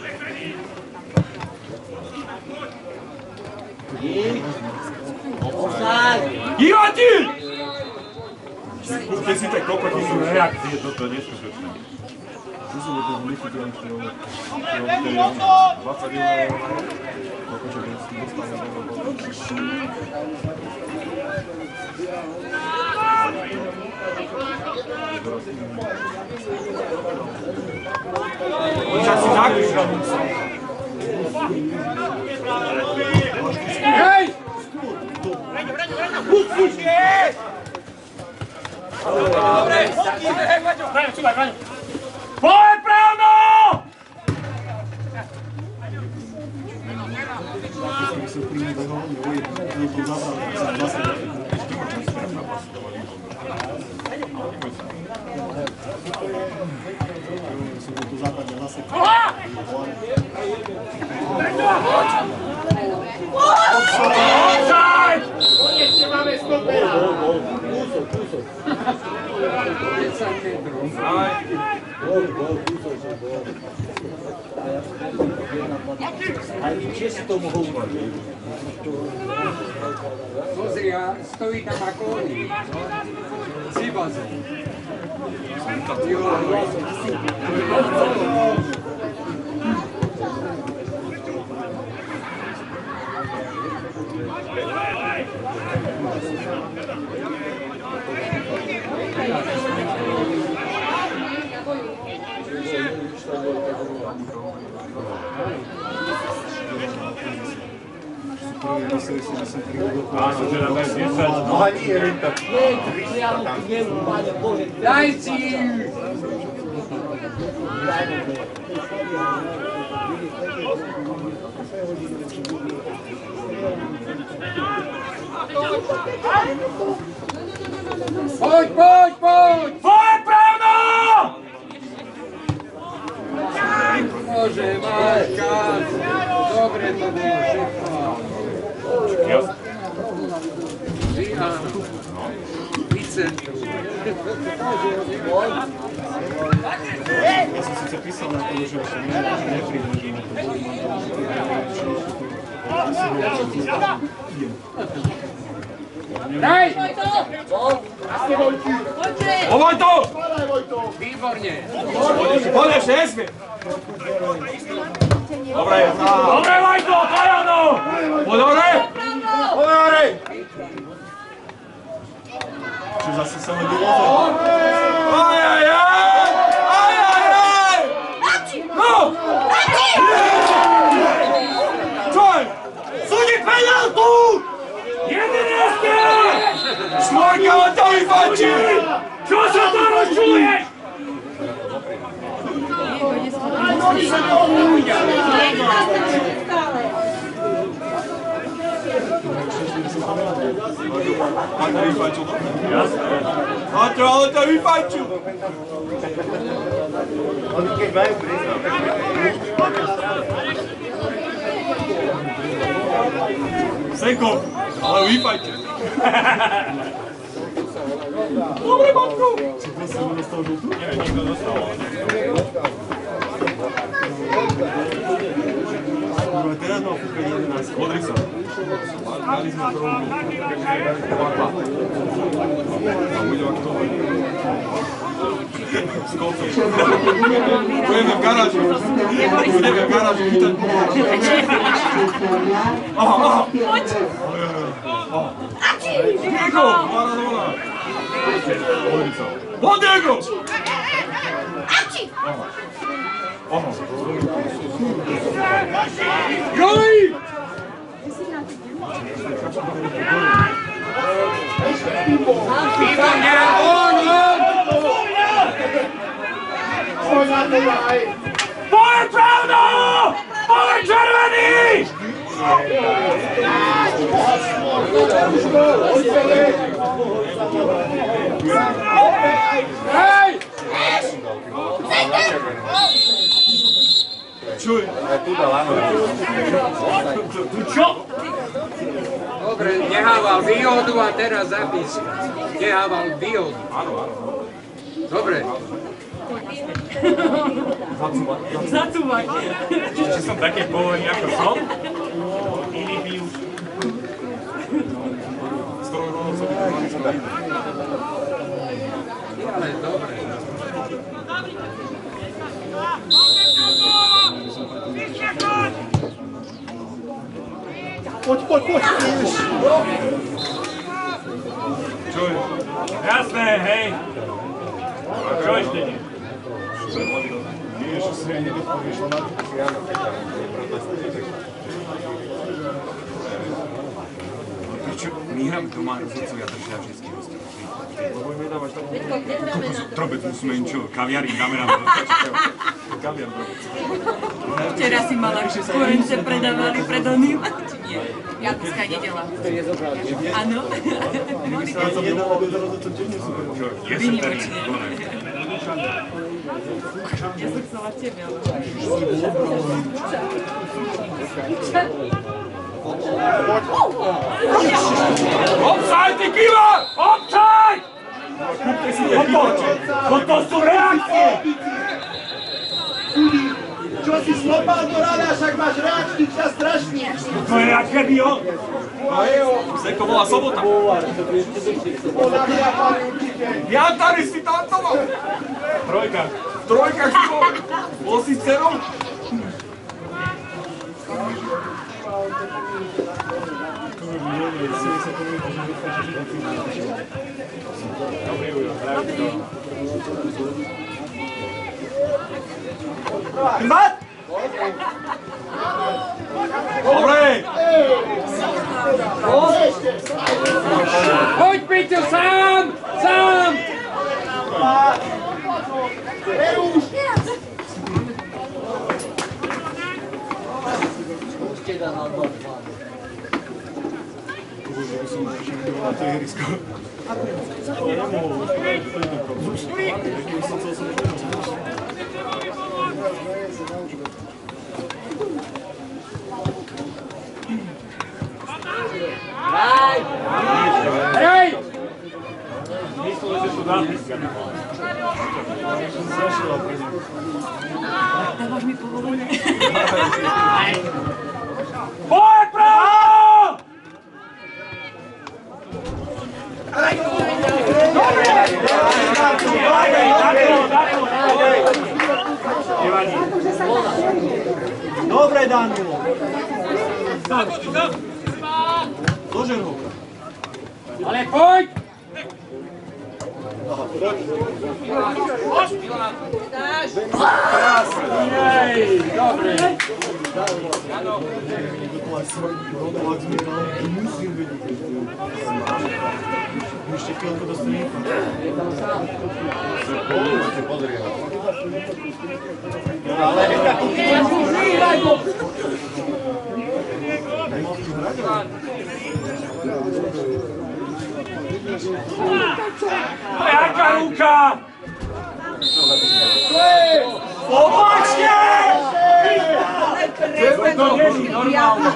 Ivati! Kúpte si tak kopa, keď sú reakcie, toto je neskutočné. Tu sú to nechytili, čo dvadsaťjeden akože dostane Počas si zakúšal. Hej! Musíš jesť! Dobre, Braňo, čúvaj, Braňo. Poď pravdo! Keď sa príjme do hlavne o jednu, to je to zabrali, to sa zase som bol tu západne zase. Konečne máme stopera! Kúsok, kúsok. desať metrov. Či si to mohol urobiť? Pozri, a stojí tam ako oni. Zibazo. Mysleli si, že som príjel do Áno, že dáme desať. No a nie, tak nie, priamo k nemu, Pane Bože. Daj si! Poď, poď, poď! Poď pravdo! Bože, máš čas. Dobre. Jasne. Vy áno. Vy centrum. Ja som síce písal na to, že neprídem, že to boli Daj! O Vojto! Výborne! Poď ešte, nesmie! Dobre, Dobre, Vojto, Trajano! poď hore! Poď hore! Čo zase sa mi bylo? Aj, aj, aj! Aj, aj, aj! No! Čo je? Súdi penaltu! Jedenáctka! Štvorka, ale to vyfačí! Čo sa to rozčuluješ? Máte vyfačil, no? Jasné. Máte, ale to vyfačil! Oni keď majú prísť, Senko, ale vyfačil! Dobre, Matko! Neviem, nikto dostal. Kurva, teraz mal kúkať jedenásť. Podri sa. Dali sme prvú. A budem ak to. Skopy. Budeme v garáži. Budeme v garáži chytať. Aha, aha. Diego! Maradona! Podri sa. Poď, Diego! Aha. Joj! Výborne! On, on! Poď na to, daj! Poď pravdu! Poď červený! Hej! Čuj! tu dal áno. Tu čo? Dobre, nehával výhodu a teraz zapis. Nehával výhodu. Áno, áno. Dobre. Zacúvať. Či som také povolený ako som? Iný by už... S ktorou rovnou som vykonal som tak. Ale dobre. Poď, poď, poď! Čuj! Jasné, hej. A čo ešte nie? Nie, že si aj nedopovieš, ona... Prečo my hráme doma rozhodcovia držia všetky hostia? Lebo im nedávaš tam... Trobec musíme im čo, kaviarín dáme nám do kaviar trobec. Včera si mala korence predávali pred oným. Či nie? Jakubská nedela. Áno. Ja som nedala do rozhodcov denne super. Vynimočne. Ja som chcela tebe, ale... Obsaj, ty kýva! Obsaj! Toto sú reakcie! Čo si slopal do rada, však máš reakčný čas strašný. To je jak keby on. Senko bola sobota. Podľa mňa, pán, určite. Jantari si tancoval. Trojka. Trojka si bol. Bol si s dcerou? Mat! Dobre! Poď, Peťo, sám! Sám! Na to ihrisko. Ale nemohol. Som chcel som Dávaš mi povolenie? Boj pravo! Dobre, Danilo. Dožer ho. Ale poď! Jej, dobre. Ešte chvíľku dostane. Jaká ruka! Opačne! To není normálne.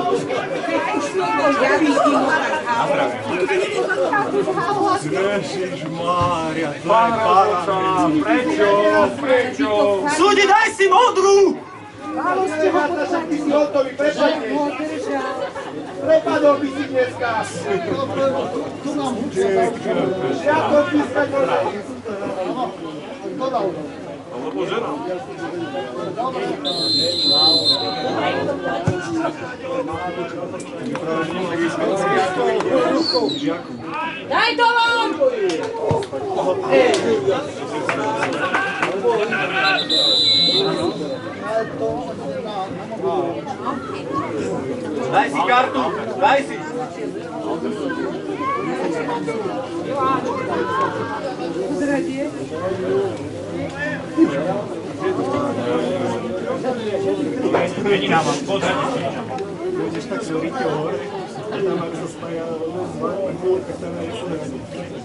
Ježišmária, to je Pán rozhodca, parámedzi. prečo? Prečo? Súdi, daj si modrú! Málo ste ho, však ty si hotový, prepadne. Prepadol by si dneska. Tu nám učia. Ja to pískať môžem. To dal. Alebo žena. Daj to von! Daj si kartu, daj si. Není nám, pozrieť si ničom. Budeš tak solíte hore, a tam ak sa spája dvojka, tam je šulený.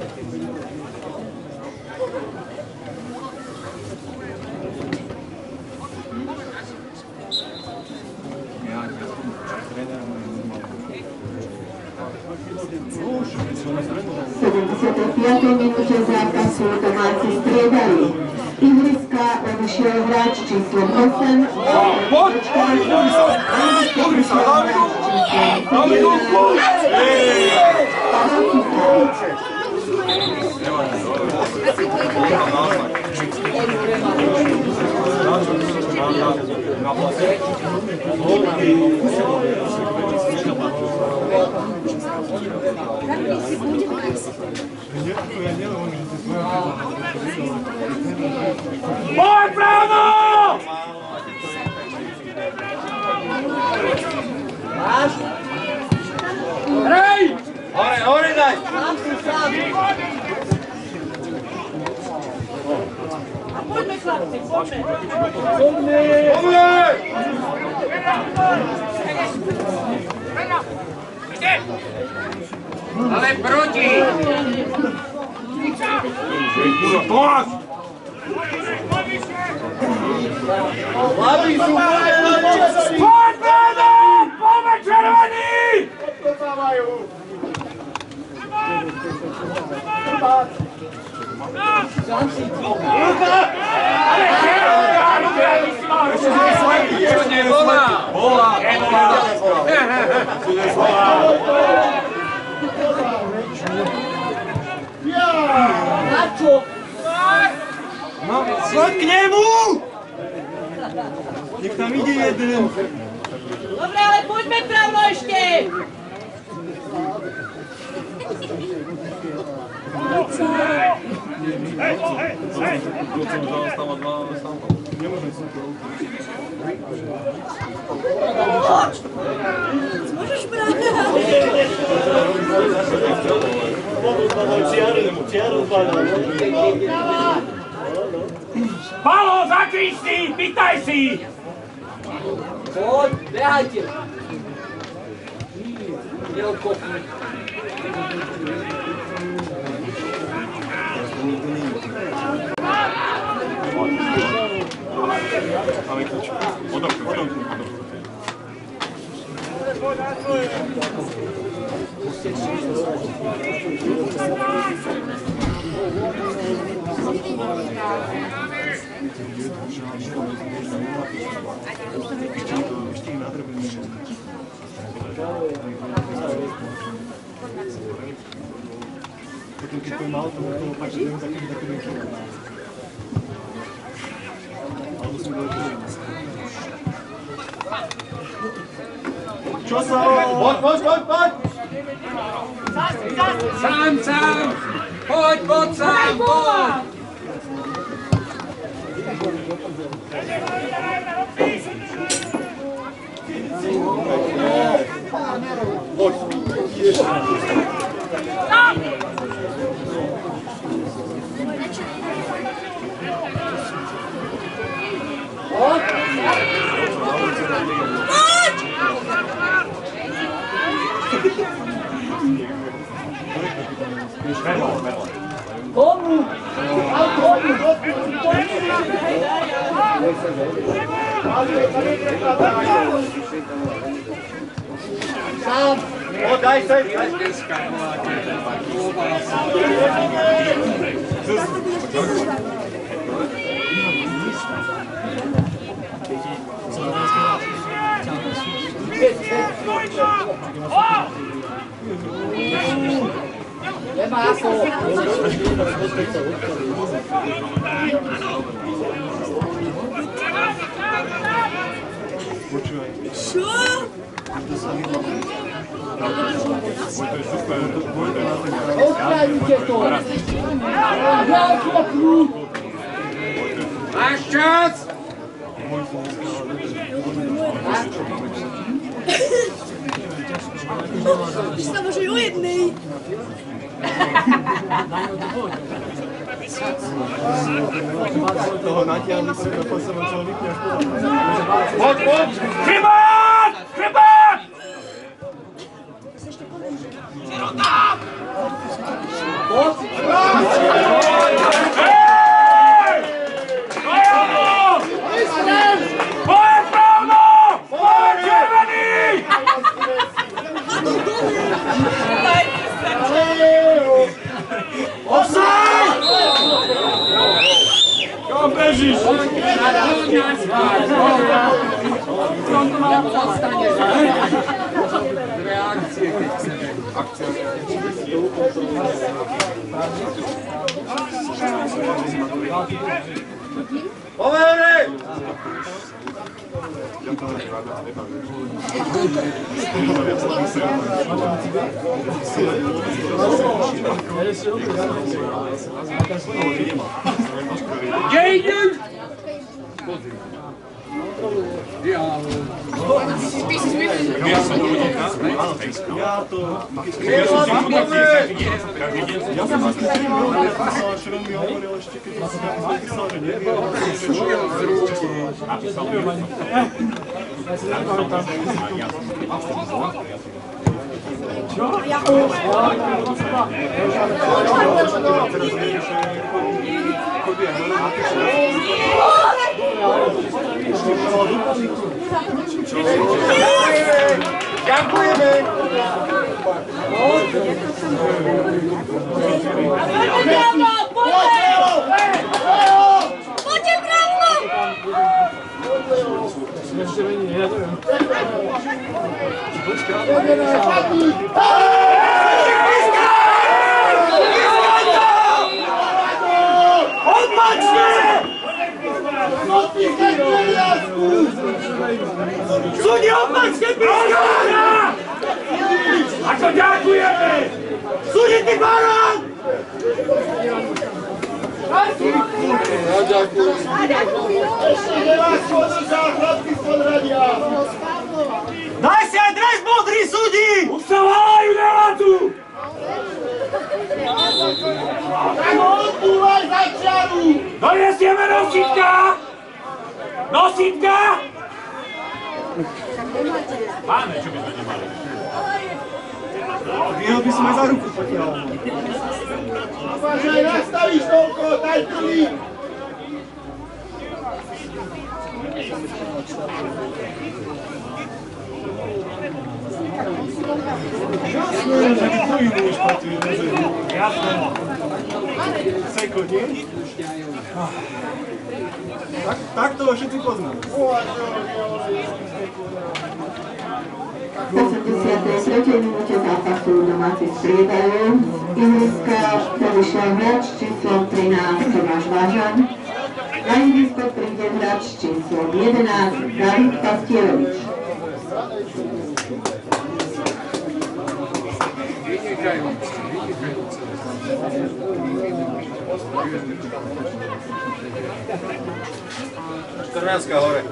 V sedemdesiatej piatej minúte zápasu domáci striedali. Ihriska odišiel hráč číslo osem. Počka! Pozri sa! Dávaj ruku! Boj pravo! Hrej! Hore, hore daj! Poďme, chlapci, poďme! Poďme! Ale proti! Tomáš! Hlavy sú Poď, Brano! Poďme, červení! Odkopávajú. Ale červená ruka, ty si mal ruka! Čo nebola? Bola! Na čo? No, poď k nemu! Nech tam ide jeden. Dobre, ale poďme pravo ešte! Môžeš brať? Palo, zakryj si, pýtaj si! Poď, behajte! Neodkopni. Máme kľúč. Odovku, odovku, odovku. Poď, Potom keď poviem auto, tak to páči, že neviem za kedy taký niečo. Alebo som bol to. Čo sa? Poď, poď, poď, poď! Sám, sám! Poď, poď, sám, poď! Poď, ideš. Komu? A komu? Sám! O, daj sa! Nemá ako. Čo? Odkladnite to! Ja kopnú! Máš čas? Už sa môže o jednej. Toho natiahli si do posledného človeka až potom. Poď, poď! Chrbát! Chrbát! Hej! To je ono! Poď pravno! Poď červený! Offside! Kam bežíš? Dve akcie, keď chceme. Pomery! Kde ideš? Ja to... Ja som si tu každý deň. Ja som si napísal, že mi hovoril ešte, keď som si napísal, že neviem, že čo ja zrúti. Napísal mi som. Ďakujeme! Poďte bravo! Poďte! Poďte bravo! Súdi, opačte píska! Ako ďakujeme! Súdi, ty barán! Ja ďakujem. Ešte nevás chodí za chlapky z Podhradia. Daj si aj dres modrý, súdi! Už sa válajú na latu! Tak odbúvaj za čiaru! Donesieme nositka! Nositka! Máme, čo by sme nemali? Jeho by som aj za ruku potiahol. Uvažaj, nastavíš toľko, daj prvý! Jasné, že ty tvojich budeš patriť. Jasné. Seko, nie? Tak, tak to všetci poznajú. V osemdesiatej tretej minúte zápasu domáci striedajú. Ihriska vyšiel hráč s číslom trinásť Tomáš Vážan. Na ihrisko príde hráč s číslom jedenásť David Pastierovič. štrnástka hore.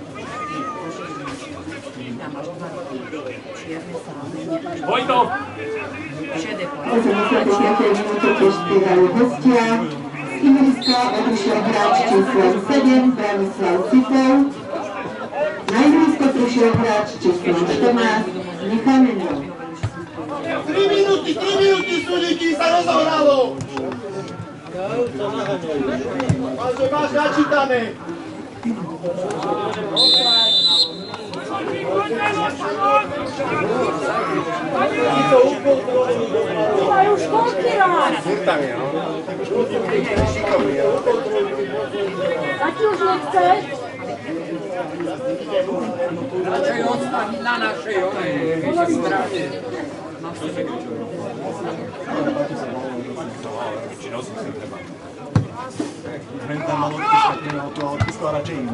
Vojto! V osemdesiatej piatej minúte tiež striedajú hostia. Z ihriska odišiel hráč s číslom sedem Branislav Cipov. Na ihrisko prišiel hráč s číslom štrnásť Michal Menov. tri minúty, tri minúty súditi sa rozohralo! Máš, máš načítané! Majú školky rád. Tam je, no. Šikovný, jo. Taký už nechceš? Radšej odstaviť na našej onej strane. Len tam malo odpískať, nemalo tu, ale odpískal radšej im.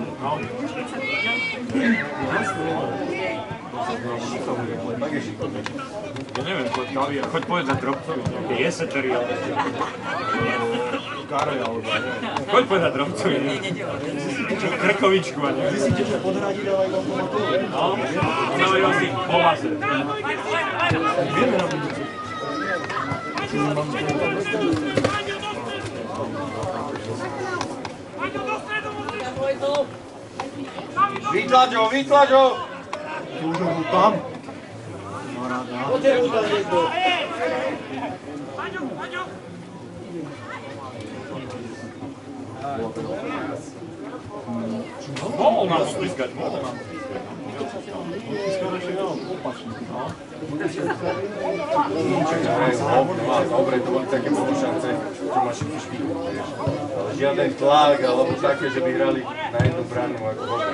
Ja neviem, choď povedať Drobcovi, nejaké jesetery, alebo Karol, alebo neviem. Choď povedať Drobcovi, neviem. Krkovičku, a neviem. Myslíte, že podhradí dávajú automatu? No, dávajú asi polase. Vieme na budúcu. Vytlačo, vytlačo! Tu už bol tam. No ráda. Mohol nám odpískať, mohol nám odpískať. Dobre, to boli také šance, čo máš špičku. Ale žiaden tlak, alebo také, že by hrali na jednu bránu ako bol.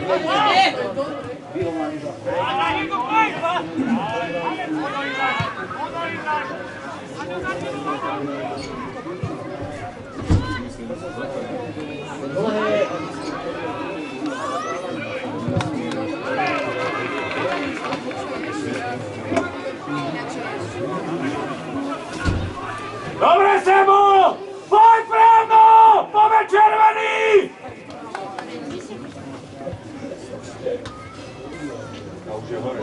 Dobre, Sebo! Poď pravno! Poďme červený! A už je hore.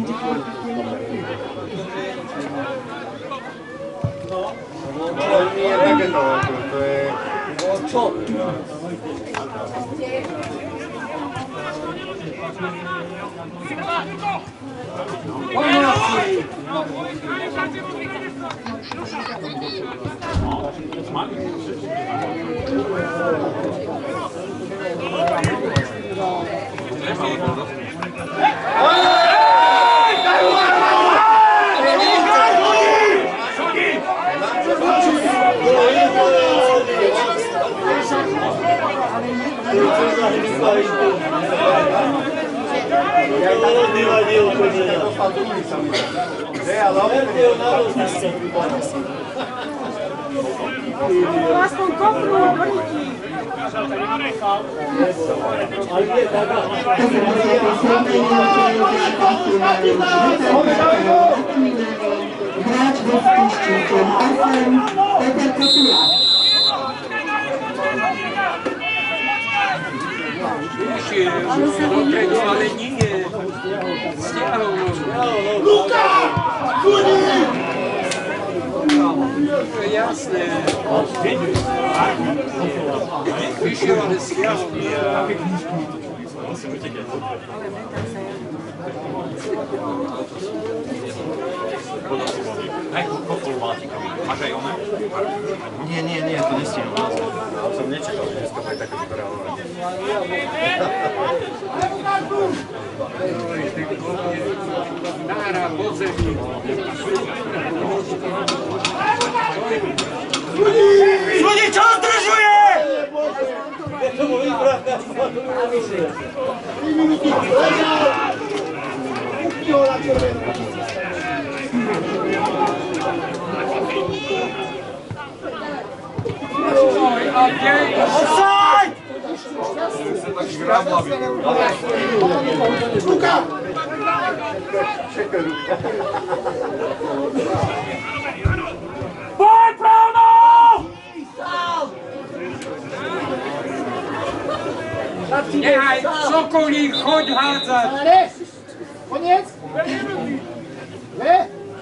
No, nie je takéto, to je... Čo? Aspoň kopnú, doríti. Hráč hostí s číslom osem Peter Kotula. Išiel dopredu, ale nie. Stiahol. Luka! Súdi! To je jasné. Vyšiel, ale stiahol. Aj kopol Váltikovi. Máš aj one? Nie, nie, nie, to nestihol. Ale som nečakal, že dneska bude také vyberalo. Nára po zemi. Súdi! tri minúty, ležal! Pukni ho na červenú. Offside! Luka! Poď, Browno! Nehaj, Sokolík, choď hádzať! Koniec? Ne?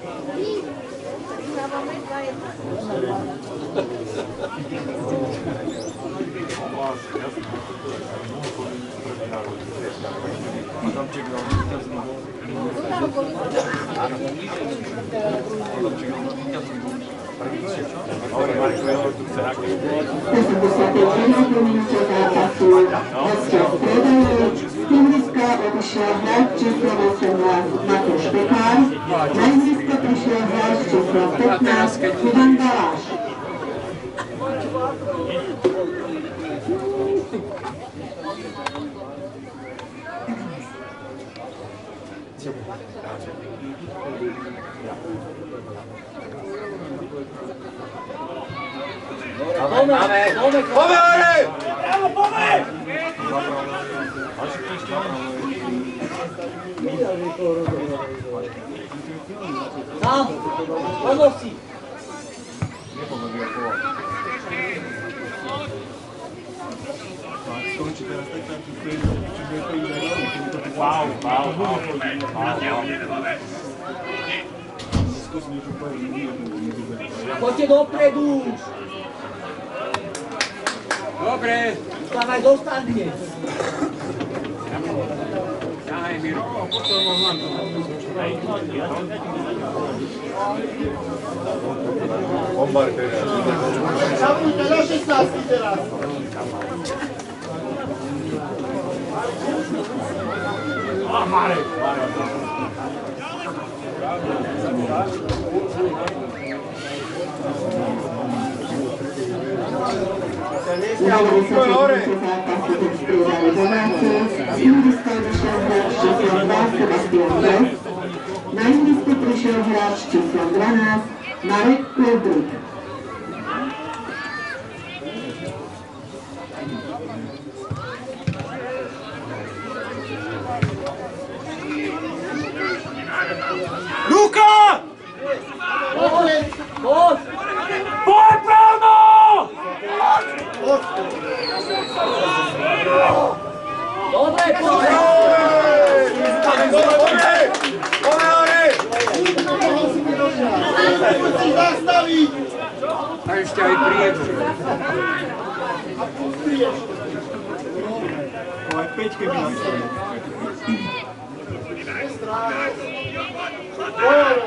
osemdesiatej minúte zápasu hostia striedajú. Ihriska odišiel hráč číslo osemnásť Matúš Pekár. Na ihrisko prišiel hráč číslo pätnásť Ivan Baláš. Máme, máme! Pome hore! Bravo, pome! Tam! Pomoc si! Wow, wow, wow. Poďte dopredu už! Dobre. Tam aj dostane. Ďahaj, Mirko. Bombar teraz. Šapnite do šestnástky teraz. Ah, Marek, Marek. Na deväťdesiatej minúte zápasu teď striedali domáci. Z ihriska odišiel hráč číslo dva Sebastian Gross. Na ihrisku prišiel hráč číslo dvanásť Marek Kudryk. Luka! Poď! Poď! Poď, Browno! Dobre, poď! Pome hore! Musíš zastaviť! A ešte aj priedu. A pustieš. Aj päťke by nám stojí. Bojové!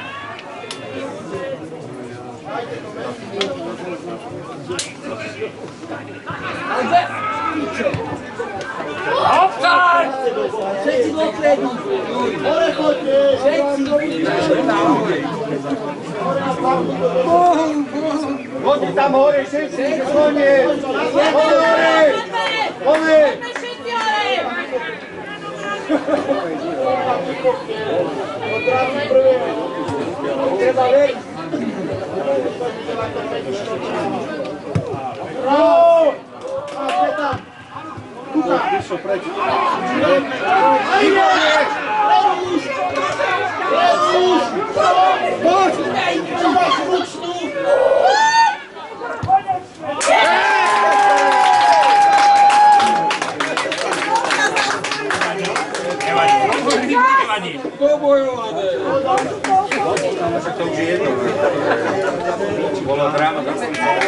Offside! Všetci dopredu! Hore choďte! Všetci! Chodí tam hore, všetci, koniec! Pome hore! Pome! Odrážim prvé! Treba veď! Bravo! A ste tam! Kuka! Vyšlo preč. Ajde! Preruš! Preruš! Poď! Čo máš ručnú? Nevadí, nevadí. Pobojované. Však to už je jedno. Bola dráma.